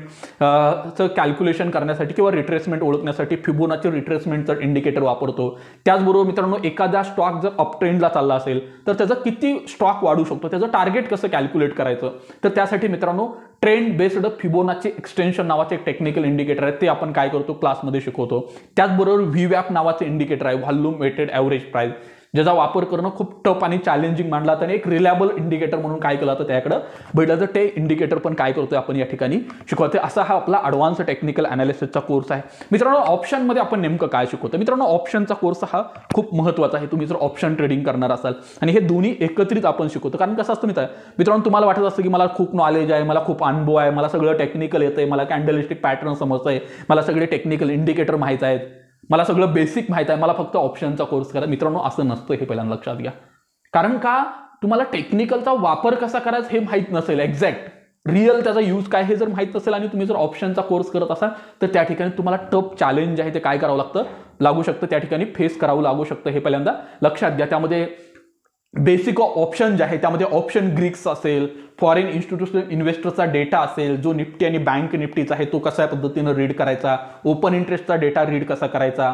चं कॅल्क्युलेशन करण्यासाठी किंवा रिट्रेसमेंट ओळखण्यासाठी फिबोनाची रिट्रेसमेंटचं इंडिकेटर वापरतो. त्याचबरोबर मित्रांनो एखादा स्टॉक जर अप ट्रेंडला चालला असेल तर त्याचा किती स्टॉक वाढू शकतो, त्याचं टार्गेट कसं कॅल्क्युलेट करायचं, तर त्यासाठी मित्रांनो ट्रेंड बेस्ड फिबोनाची एक्सटेन्शन नावाचे एक टेक्निकल इंडिकेटर आहे, ते आपण काय करतो क्लासमध्ये शिकवतो. त्याचबरोबर व्ही वॅप नावाचे इंडिकेटर आहे, व्हॉल्यूम वेटेड ॲव्हरेज प्राइस, ज्याचा वापर करणं खूप टफ आणि चॅलेंजिंग मानला तर एक रिलायबल इंडिकेटर म्हणून काय केलं तर त्याकडे भेटलं तर ते इंडिकेटर पण काय करतोय आपण या ठिकाणी शिकवतोय. असा हा आपला ॲडव्हान्स टेक्निकल अनालिसिसचा कोर्स आहे. मित्रांनो ऑप्शनमध्ये आपण नेमकं काय शिकवतो. मित्रांनो ऑप्शनचा कोर्स हा खूप महत्त्वाचा आहे. तुम्ही जर ऑप्शन ट्रेडिंग करणार असाल आणि हे दोन्ही एकत्रित आपण शिकवतो, कारण कसं असतं मित्र मित्रांनो तुम्हाला वाटत असतं की मला खूप नॉलेज आहे, मला खूप अनुभव आहे, मला सगळं टेक्निकल येतंय, मला कॅन्डलिस्टिक पॅटर्न समजतंय, मला सगळे टेक्निकल इंडिकेटर माहीत आहेत, मला सगळं बेसिक माहित आहे, मला फक्त ऑप्शनचा कोर्स करा. मित्रांनो असं नसतं, हे पहिल्यांदा लक्षात घ्या. कारण का तुम्हाला टेक्निकलचा वापर कसा करायचा हे माहीत नसेल, एक्झॅक्ट रिअल त्याचा यूज काय हे जर माहीत नसेल आणि तुम्ही जर ऑप्शनचा कोर्स करत असाल तर त्या ठिकाणी तुम्हाला टफ चॅलेंज आहे ते काय करावं लागतं लागू शकतं, त्या ठिकाणी फेस करावं लागू शकतं, हे पहिल्यांदा लक्षात घ्या. त्यामध्ये बेसिक ऑप्शन जे आहे त्यामध्ये ऑप्शन ग्रीक्स असेल, फॉरेन इन्स्टिट्यूशनल इन्व्हेस्टरचा डेटा असेल जो निफ्टी आणि बँक निफ्टीचा आहे तो कशा पद्धतीनं रीड करायचा, ओपन इंटरेस्टचा डेटा रीड कसा करायचा,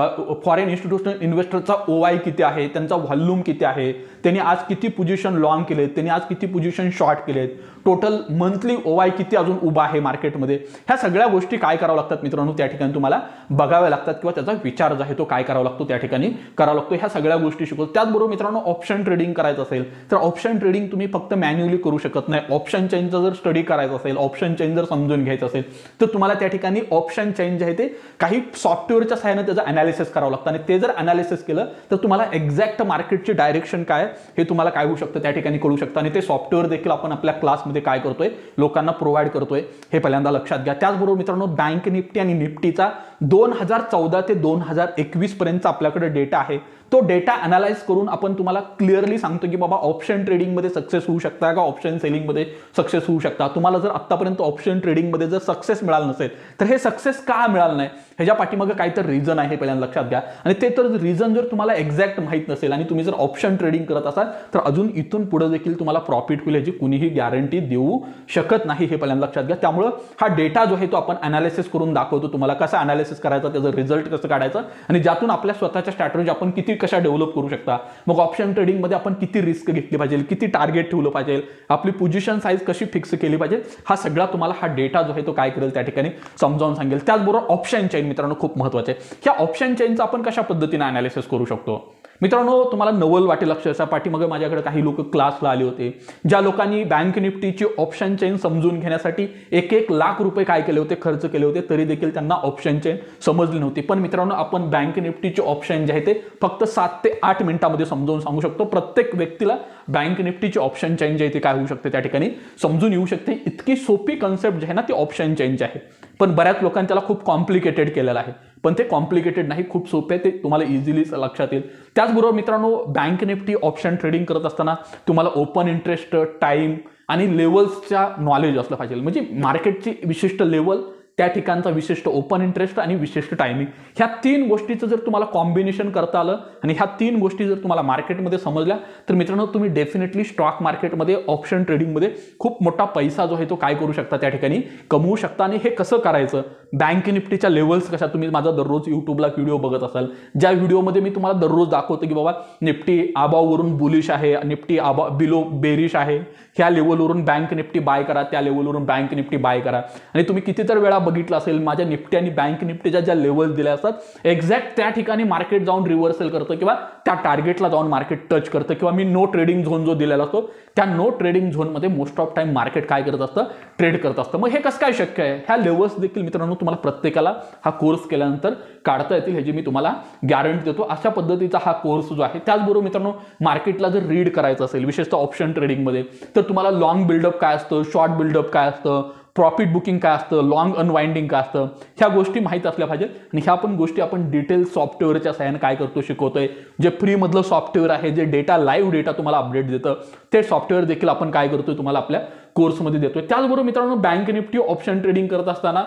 फॉरेन इन्स्टिट्यूशनल इन्व्हेस्टरचा ओ आय किती आहे, त्यांचा व्हॉल्यूम किती आहे, त्यांनी आज किती पोझिशन लॉंग केलेत, त्यांनी आज किती पोझिशन शॉर्ट केलेत, टोटल मंथली ओ आय किती अजून उभा आहे मार्केटमध्ये, ह्या सगळ्या गोष्टी काय करावं लागतात मित्रांनो त्या ठिकाणी तुम्हाला बघाव्या लागतात किंवा त्याचा विचार जो आहे तो काय करावा लागतो त्या ठिकाणी करावा लागतो. ह्या सगळ्या गोष्टी शिकवतो. त्याचबरोबर मित्रांनो ऑप्शन ट्रेडिंग करायचं असेल तर ऑप्शन ट्रेडिंग तुम्ही फक्त मॅन्युअली करू शकत नाही. ऑप्शन चेनचा जर स्टडी करायचा असेल, ऑप्शन चेन जर समजून घ्यायचं असेल तर तुम्हाला त्या ठिकाणी ऑप्शन चेन जे आहे ते काही सॉफ्टवेअरच्या सहाय्याने त्याचं अनालिसिस करावं लागतं आणि ते जर अनालिसिस केलं तर तुम्हाला एक्झॅक्ट मार्केटची डायरेक्शन काय हे तुम्हाला काय होऊ शकतं त्या ठिकाणी कळू शकतं आणि ते सॉफ्टवेअर देखील आपण आपल्या क्लासमध्ये काय करतोय लोकांना प्रोव्हाइड करतोय, हे पहिल्यांदा लक्षात घ्या. त्याचबरोबर मित्रांनो बँक निफ्टी आणि निफ्टीचा दोन हजार चौदा ते दोन हजार एकवीस पर्यंतचा आपल्याकडे डेटा आहे. तो डेटा अनालाइज करून आपण तुम्हाला क्लिअरली सांगतो की बाबा ऑप्शन ट्रेडिंगमध्ये सक्सेस होऊ शकता का, ऑप्शन सेलिंगमध्ये सक्सेस होऊ शकता. तुम्हाला जर आतापर्यंत ऑप्शन ट्रेडिंगमध्ये जर सक्सेस मिळालं नसेल तर हे सक्सेस का मिळालं नाही ह्याच्या पाठीमागे काहीतरी रिझन आहे, पहिल्यांदा लक्षात घ्या. आणि ते तर रिझन जर तुम्हाला एक्झॅक्ट माहीत नसेल आणि तुम्ही जर ऑप्शन ट्रेडिंग करत असाल तर अजून इथून पुढे देखील तुम्हाला प्रॉफिट होईल याची कुणीही गॅरंटी देऊ शकत नाही, हे पहिल्यांदा लक्षात घ्या. त्यामुळे हा डेटा जो आहे तो आपण अनालिसिस करून दाखवतो तुम्हाला, कसा अनालिसिस करायचा, त्याचं रिझल्ट कसं काढायचं आणि ज्यातून आपल्या स्वतःच्या स्ट्रॅटेजी आपण किती कशा डेव्हलप करू शकता. मग ऑप्शन ट्रेडिंगमध्ये आपण किती रिस्क घेतली पाहिजे, किती टार्गेट ठेवलं पाहिजे, आपली पोझिशन साईज कशी फिक्स केली पाहिजे, हा सगळा तुम्हाला हा डेटा जो आहे तो काय करेल त्या ठिकाणी समजावून सांगेल. त्याचबरोबर ऑप्शन चेन मित्रांनो खूप महत्त्वाचे आहे. ह्या ऑप्शन चेनचा आपण कशा पद्धतीने अनालिसिस करू शकतो. मित्रांनो तुम्हाला नवल वाटेल अक्षरशः पाठीमागे माझ्याकडे काही लोक क्लासला आले होते ज्या लोकांनी बँक निफ्टीची ऑप्शन चेन समजून घेण्यासाठी एक एक लाख रुपये काय केले होते खर्च केले होते तरी देखील त्यांना ऑप्शन चेन समजली नव्हती. पण मित्रांनो आपण बँक निफ्टीचे ऑप्शन जे आहे ते फक्त सात ते आठ मिनिटांमध्ये समजावून सांगू शकतो. प्रत्येक व्यक्तीला बँक निफ्टीची ऑप्शन चेन जे आहे ते काय होऊ शकते त्या ठिकाणी समजून येऊ शकते. इतकी सोपी कन्सेप्ट जी आहे ना ती ऑप्शन चेनची आहे, पण बऱ्याच लोकांनी त्याला खूप कॉम्प्लिकेटेड केलेलं आहे. पण ते कॉम्प्लिकेटेड नाही, खूप सोपे, ते तुम्हाला इझिली लक्षात येईल. त्याचबरोबर मित्रांनो बँक निफ्टी ऑप्शन ट्रेडिंग करत असताना तुम्हाला ओपन इंटरेस्ट, टाइम आणि लेवल्सच्या नॉलेज असलं पाहिजे. म्हणजे मार्केटची विशिष्ट लेवल, त्या ठिकाणचा विशिष्ट ओपन इंटरेस्ट आणि विशिष्ट टायमिंग, ह्या तीन गोष्टीचं जर तुम्हाला कॉम्बिनेशन करता आलं आणि ह्या तीन गोष्टी जर तुम्हाला मार्केटमध्ये समजल्या तर मित्रांनो तुम्ही डेफिनेटली स्टॉक मार्केटमध्ये ऑप्शन ट्रेडिंगमध्ये खूप मोठा पैसा जो आहे तो काय करू शकता त्या ठिकाणी कमवू शकता. आणि हे कसं करायचं, बँक निफ्टीच्या लेवल्स कशा, तुम्ही माझा दररोज युट्यूबला व्हिडिओ बघत असाल ज्या व्हिडिओमध्ये मी तुम्हाला दररोज दाखवतो की बाबा निफ्टी आबावरून बुलिश आहे, निफ्टी आबा बिलो बेरिश आहे, ह्या लेवलवरून बँक निफ्टी बाय करा, त्या लेवलवरून बँक निफ्टी बाय करा. आणि तुम्ही कितीतर वेळा बघितलं असेल, माझ्या निफ्टी आणि बँक निफ्टीच्या ज्या लेवल्स दिल्या असतात एक्झॅक्ट त्या ठिकाणी मार्केट जाऊन रिव्हर्सल करतं किंवा त्या टार्गेटला जाऊन मार्केट टच करतं, किंवा मी नो ट्रेडिंग झोन जो दिलेला असतो त्या नो ट्रेडिंग झोनमध्ये मोस्ट ऑफ टाइम मार्केट काय करत असतं, ट्रेड करत असतं. मग हे कसं काय शक्य आहे? ह्या लेवल्स देखील मित्रांनो तुम्हाला प्रत्येकाला हा कोर्स केल्यानंतर काढता येतील, ह्याची मी तुम्हाला गॅरंटी देतो. अशा पद्धतीचा हा कोर्स जो आहे. त्याचबरोबर मित्रांनो मार्केटला जर रीड करायचं असेल विशेषतः ऑप्शन ट्रेडिंगमध्ये, तर तुम्हाला लॉंग बिल्डअप काय असतं, शॉर्ट बिल्डअप काय असतं, प्रॉफिट बुकिंग काय असतं, लॉंग अनवाइंडिंग काय असतं, ह्या गोष्टी माहीत असल्या पाहिजे. आणि ह्या पण गोष्टी आपण डिटेल सॉफ्टवेअरच्या सहाय्याने काय करतो, शिकवतोय. जे फ्रीमधलं सॉफ्टवेअर आहे, जे डेटा लाईव्ह डेटा तुम्हाला अपडेट देतं, ते सॉफ्टवेअर देखील आपण काय करतोय तुम्हाला आपल्या कोर्समध्ये देतोय. त्याचबरोबर मित्रांनो बँक निफ्टी ऑप्शन ट्रेडिंग करत असताना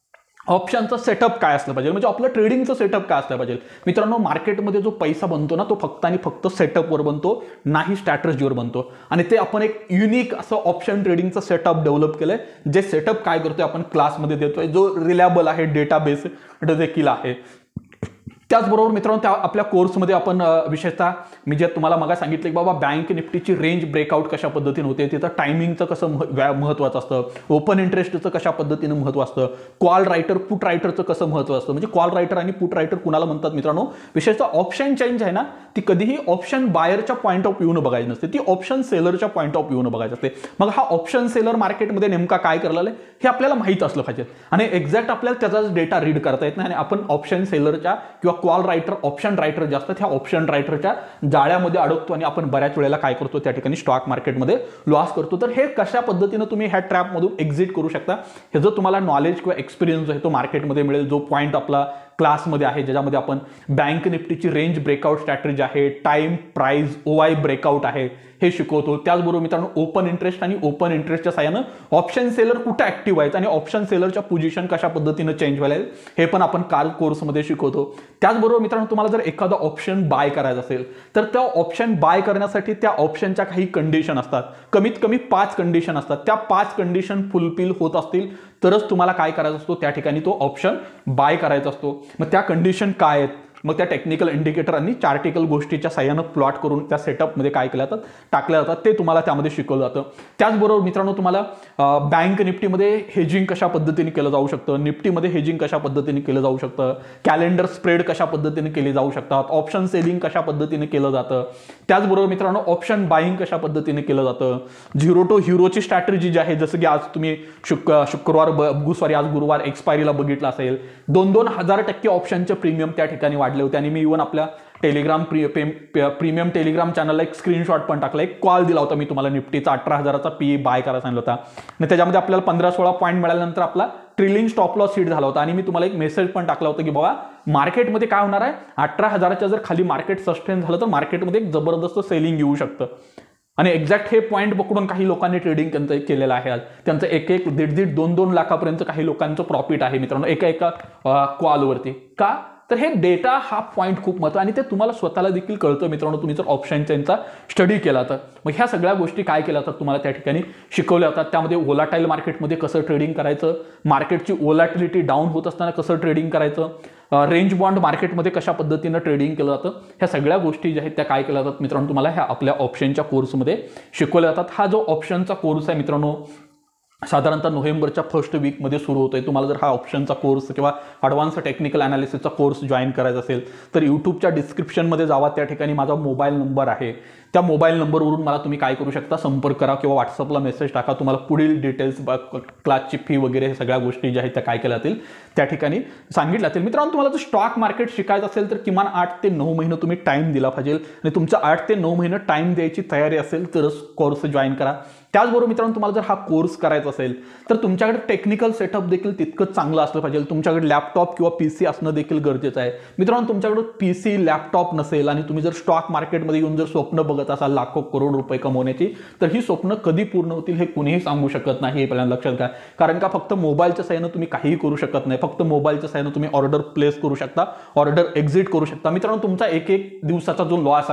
ऑप्शनचा सेटअप काय असलं पाहिजे, म्हणजे आपलं ट्रेडिंगचं सेटअप काय असलं पाहिजे. मित्रांनो मार्केटमध्ये जो पैसा बनतो ना तो फक्त आणि फक्त सेटअपवर बनतो, नाही स्ट्रॅटर्जीवर बनतो. आणि ते आपण एक युनिक असं ऑप्शन ट्रेडिंगचं सेटअप डेव्हलप केलंय, जे सेटअप काय करतोय आपण क्लासमध्ये देतोय, जो रिलायबल आहे, डेटाबेस देखील आहे. त्याचबरोबर मित्रांनो त्या आपल्या कोर्समध्ये आपण विशेषतः मी जे तुम्हाला मग सांगितलं की बाबा बँक निफ्टीची रेंज ब्रेकआउट कशा पद्धतीने होते, तिथं टायमिंगचं कसं महत्त्वाचं असतं, ओपन इंटरेस्टचं कशा पद्धतीनं महत्त्व असतं, कॉल रायटर पुट रायटरचं कसं महत्त्व असतं. म्हणजे कॉल रायटर आणि पुट रायटर कुणाला म्हणतात मित्रांनो, विशेषतः ऑप्शन चेंज आहे ना ती कधीही ऑप्शन बायरच्या पॉईंट ऑफ व्ह्यूनं बघायची नसते, ती ऑप्शन सेलरच्या पॉईंट ऑफ व्ह्यूनं बघायची असते. मग हा ऑप्शन सेलर मार्केटमध्ये नेमका काय करायला आहे हे आपल्याला माहीत असलं पाहिजे. आणि एक्झॅक्ट आपल्याला त्याचाच डेटा रीड करता येत नाही. आणि आपण ऑप्शन सेलरच्या किंवा कॉल रायटर ऑप्शन रायटर जे असतात ह्या ऑप्शन रायटरच्या जाळ्यामध्ये अडकतो आणि आपण बऱ्याच वेळेला काय करतो त्या ठिकाणी स्टॉक मार्केटमध्ये लॉस करतो. तर हे कशा पद्धतीने तुम्ही ह्या ट्रॅपमधून एक्झिट करू शकता, हे जर तुम्हाला नॉलेज किंवा एक्सपिरियन्स जो आहे तो मार्केटमध्ये मिळेल, जो पॉईंट आपला क्लासमध्ये आहे ज्याच्यामध्ये आपण बँक निफ्टीची रेंज ब्रेकआउट स्ट्रॅटेजी आहे, टाइम प्राइस ओवाय ब्रेकआउट आहे हे शिकवतो. त्याचबरोबर मित्रांनो ओपन इंटरेस्ट आणि ओपन इंटरेस्टच्या साहाय्यानं ऑप्शन सेलर कुठे ऍक्टिव्ह आहेत आणि ऑप्शन सेलरच्या पोझिशन कशा पद्धतीनं चेंज व्हायला हे पण आपण काल कोर्समध्ये शिकवतो. त्याचबरोबर मित्रांनो तुम्हाला जर एखादा ऑप्शन बाय करायचा असेल तर त्या ऑप्शन बाय करण्यासाठी त्या ऑप्शनच्या काही कंडिशन असतात, कमीत कमी पाच कंडिशन असतात. त्या पाच कंडिशन फुलफिल होत असतील तरच तुम्हाला काय करायचं असतो त्या ठिकाणी तो ऑप्शन बाय करायचा असतो. मग त्या कंडिशन काय आहेत, मग त्या टेक्निकल इंडिकेटर आणि चार्टिकल गोष्टीच्या साह्यानं प्लॉट करून त्या सेटअपमध्ये काय केल्या जातात टाकल्या जातात, ते तुम्हाला त्यामध्ये शिकवलं जातं. त्याचबरोबर मित्रांनो तुम्हाला बँक निफ्टीमध्ये हेजिंग कशा पद्धतीने केलं जाऊ शकतं, निफ्टीमध्ये हेजिंग कशा पद्धतीने केलं जाऊ शकतं, कॅलेंडर स्प्रेड कशा पद्धतीने केली जाऊ शकतात, ऑप्शन सेलिंग कशा पद्धतीने केलं जातं, त्याचबरोबर मित्रांनो ऑप्शन बाईंग कशा पद्धतीने केलं जातं, झिरो टू हिरोची स्ट्रॅटेजी जी आहे, जसं की आज तुम्ही शुक्र शुक्रवार सॉरी आज गुरुवार एक्सपायरीला बघितलं असेल, दोन दोन हजार टक्के ऑप्शनचे प्रीमियम त्या ठिकाणी वाढले होते. आणि मी इव्हन आपल्या टेलिग्राम प्रीमियम टेलिग्राम चॅनलला एक स्क्रीनशॉट पण टाकला, एक कॉल दिला होता मी तुम्हाला निफ्टीचा अठरा हजाराचा पी बाय करायला सांगितलं होता आणि त्याच्यामध्ये आपल्याला पंधरा सोळा पॉईंट मिळाल्यानंतर आपला ट्रिलिंग स्टॉप लॉस हिट झाला होता. आणि मी तुम्हाला एक मेसेज पण टाकला होता की बाबा मार्केटमध्ये काय होणार आहे, अठरा हजाराच्या जर खाली मार्केट सस्टेन झालं तर मार्केटमध्ये एक जबरदस्त सेलिंग येऊ शकतं. आणि एक्झॅक्ट हे पॉईंट पकडून काही लोकांनी ट्रेडिंग त्यांचं केलेलं आहे. आज त्यांचं एक एक दीड दीड दोन दोन लाखापर्यंत काही लोकांचं प्रॉफिट आहे मित्रांनो एका एका कॉलवरती. का तर हे डेटा हा पॉईंट खूप महत्त्वाचा आणि ते तुम्हाला स्वतःला देखील कळतं मित्रांनो, तुम्ही जर ऑप्शन चेनचा स्टडी केला तर. मग ह्या सगळ्या गोष्टी काय केल्या जातात तुम्हाला त्या ठिकाणी शिकवल्या जातात. त्यामध्ये वोलाटाईल मार्केटमध्ये कसं ट्रेडिंग करायचं, मार्केटची वोलॅटिलिटी डाऊन होत असताना कसं ट्रेडिंग करायचं, रेंज बॉन्ड मार्केटमध्ये कशा पद्धतीनं ट्रेडिंग केलं जातं, ह्या सगळ्या गोष्टी ज्या आहेत त्या काय केल्या जातात मित्रांनो तुम्हाला ह्या आपल्या ऑप्शनच्या कोर्समध्ये शिकवल्या जातात. हा जो ऑप्शनचा कोर्स आहे मित्रांनो साधारणतः नोव्हेंबरच्या फर्स्ट वीकमध्ये सुरू होतोय. तुम्हाला जर हा ऑप्शनचा कोर्स किंवा ॲडव्हान्स टेक्निकल अनालिसिसचा कोर्स जॉईन करायचा असेल तर यूट्यूबच्या डिस्क्रिप्शनमध्ये जावा, त्या ठिकाणी माझा मोबाईल नंबर आहे, त्या मोबाईल नंबरवरून मला तुम्ही काय करू शकता संपर्क करा किंवा व्हॉट्सअपला मेसेज टाका. तुम्हाला पुढील डिटेल्स क्लासची फी वगैरे हे सगळ्या गोष्टी ज्या आहेत त्या काय केल्या जातील त्या ठिकाणी सांगितल्या जातील. मित्रांनो तुम्हाला जर स्टॉक मार्केट शिकायचं असेल तर किमान आठ ते नऊ महिने तुम्ही टाईम दिला पाहिजे आणि तुमचा आठ ते नऊ महिने टाईम द्यायची तयारी असेल तरच कोर्स जॉईन करा. त्याचबरोबर मित्रांनो तुम्हाला जर हा कोर्स करायचा असेल तर तुमच्याकडे टेक्निकल सेटअप देखील तितकंच चांगलं असलं पाहिजे. तुमच्याकडे लॅपटॉप किंवा पीसी असणं देखील गरजेचं आहे. मित्रांनो तुमच्याकडे पीसी लॅपटॉप नसेल आणि तुम्ही जर स्टॉक मार्केटमध्ये येऊन जर स्वप्न बघत असाल लाखो करोड रुपये कमवण्याची तर ही स्वप्न कधी पूर्ण होतील हे कुणीही सांगू शकत नाही, हे पहिल्यांदा लक्षात घ्या. कारण का फक्त मोबाईलच्या साहाय्यानं तुम्ही काहीही करू शकत नाही. फक्त मोबाईलच्या साहाय्यानं तुम्ही ऑर्डर प्लेस करू शकता, ऑर्डर एक्झिट करू शकता. मित्रांनो तुमचा एक एक दिवसाचा जो लॉस आहे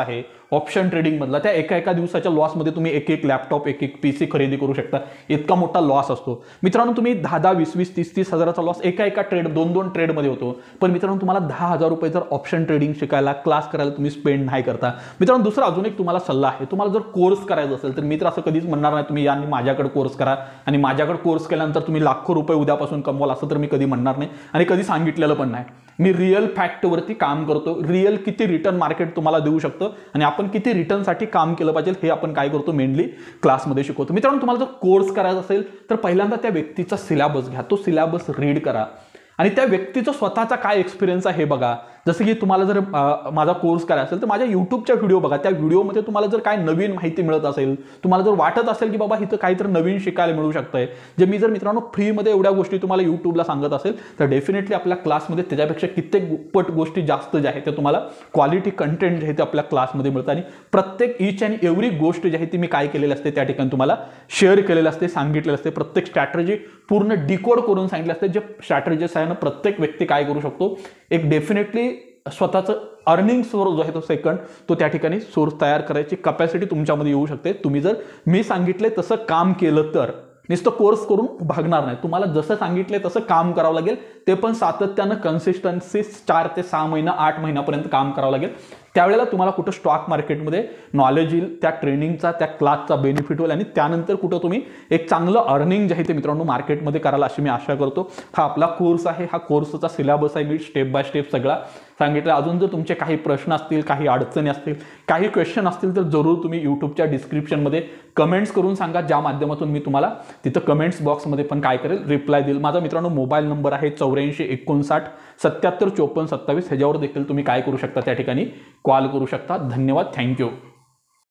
ऑप्शन ट्रेडिंगमधला, त्या एका एका दिवसाच्या लॉसमध्ये तुम्ही एक एक लॅपटॉप एक एक पीसी खरेदी करू शकता. इतका मोठा लॉस असतो मित्रांनो. तुम्ही दहा दहा वीस वीस तीस तीस हजाराचा लॉस एका एका ट्रेड दोन दोन ट्रेडमध्ये होतो. पण मित्रांनो तुम्हाला दहा हजार रुपये जर ऑप्शन ट्रेडिंग शिकायला क्लास करायला तुम्ही स्पेंड नाही करता. मित्रांनो दुसरा अजून एक तुम्हाला सल्ला आहे, तुम्हाला जर कोर्स करायचा असेल तर मी तर असं कधीच म्हणणार नाही तुम्ही या आणि माझ्याकडे कोर्स करा आणि माझ्याकडे कोर्स केल्यानंतर तुम्ही लाखो रुपये उद्यापासून कमवाल, असं तर मी कधी म्हणणार नाही आणि कधी सांगितलेलं पण नाही. मी रिअल फॅक्टवरती काम करतो. रिअल किती रिटर्न मार्केट तुम्हाला देऊ शकतं आणि आपण किती रिटर्नसाठी काम केलं पाहिजे हे आपण काय करतो मेनली क्लासमध्ये शिकवतो. मित्रांनो तुम्हाला जर कोर्स करायचा असेल तर पहिल्यांदा त्या व्यक्तीचा सिलेबस घ्या, तो सिलेबस रीड करा आणि त्या व्यक्तीचा स्वतःचा काय एक्सपिरियन्स आहे हे बघा. जसं की तुम्हाला जर माझा कोर्स करायचा असेल तर माझ्या यूट्यूबच्या व्हिडिओ बघा. त्या व्हिडिओमध्ये तुम्हाला जर काय नवीन माहिती मिळत असेल, तुम्हाला जर वाटत असेल की बाबा इथं काहीतरी नवीन शिकायला मिळू शकतंय, जे मी जर मित्रांनो फ्रीमध्ये एवढ्या गोष्टी तुम्हाला यूट्यूबला सांगत असेल तर डेफिनेटली आपल्या क्लासमध्ये त्याच्यापेक्षा कित्येक पट गोष्टी जास्त ज्या आहेत ते तुम्हाला क्वालिटी कंटेंट जे आहे ते आपल्या क्लासमध्ये मिळतं आणि प्रत्येक ईच अँड एव्हरी गोष्ट जी आहे ती मी काय केलेली असते त्या ठिकाणी तुम्हाला शेअर केलेलं असते, सांगितलेलं असते. प्रत्येक स्ट्रॅटेजी पूर्ण डिकोड करून सांगितलं असते, जे स्ट्रॅटेजीस आहे ना प्रत्येक व्यक्ती काय करू शकतो, एक डेफिनेटली स्वतःचं अर्निंग सोर्स जो आहे तो सेकंड तो त्या ठिकाणी सोर्स तयार करायची कॅपॅसिटी तुमच्यामध्ये येऊ शकते. तुम्ही जर मी सांगितले तसं काम केलं तर. नुसतं कोर्स करून भागणार नाही, तुम्हाला जसं सांगितलंय तसं काम करावं लागेल, ते पण सातत्यानं कन्सिस्टन्सी चार ते सहा महिना आठ महिन्यापर्यंत काम करावं लागेल. त्यावेळेला तुम्हाला कुठं स्टॉक मार्केटमध्ये नॉलेज येईल, त्या ट्रेनिंगचा त्या क्लासचा बेनिफिट होईल आणि त्यानंतर कुठं तुम्ही एक चांगलं अर्निंग जे आहे ते मित्रांनो मार्केटमध्ये कराल अशी मी आशा करतो. हा आपला कोर्स आहे, हा कोर्सचा सिलेबस आहे, मी स्टेप बाय स्टेप सगळा सांगितलं. अजून जर तुमचे काही प्रश्न असतील, काही अडचणी असतील, काही क्वेश्चन असतील तर जरूर तुम्ही यूट्यूबच्या डिस्क्रिप्शनमध्ये कमेंट्स करून सांगा, ज्या माध्यमातून मी तुम्हाला तिथं कमेंट्स बॉक्समध्ये पण काय करेल रिप्लाय देईल. माझा मित्रांनो मोबाईल नंबर आहे चौऱ्याऐंशी एकोणसाठ सत्याहत्तर चोपन्न सत्तावीस, ह्याच्यावर देखील तुम्ही काय करू शकता त्या ठिकाणी कॉल करू शकता. धन्यवाद, थँक्यू.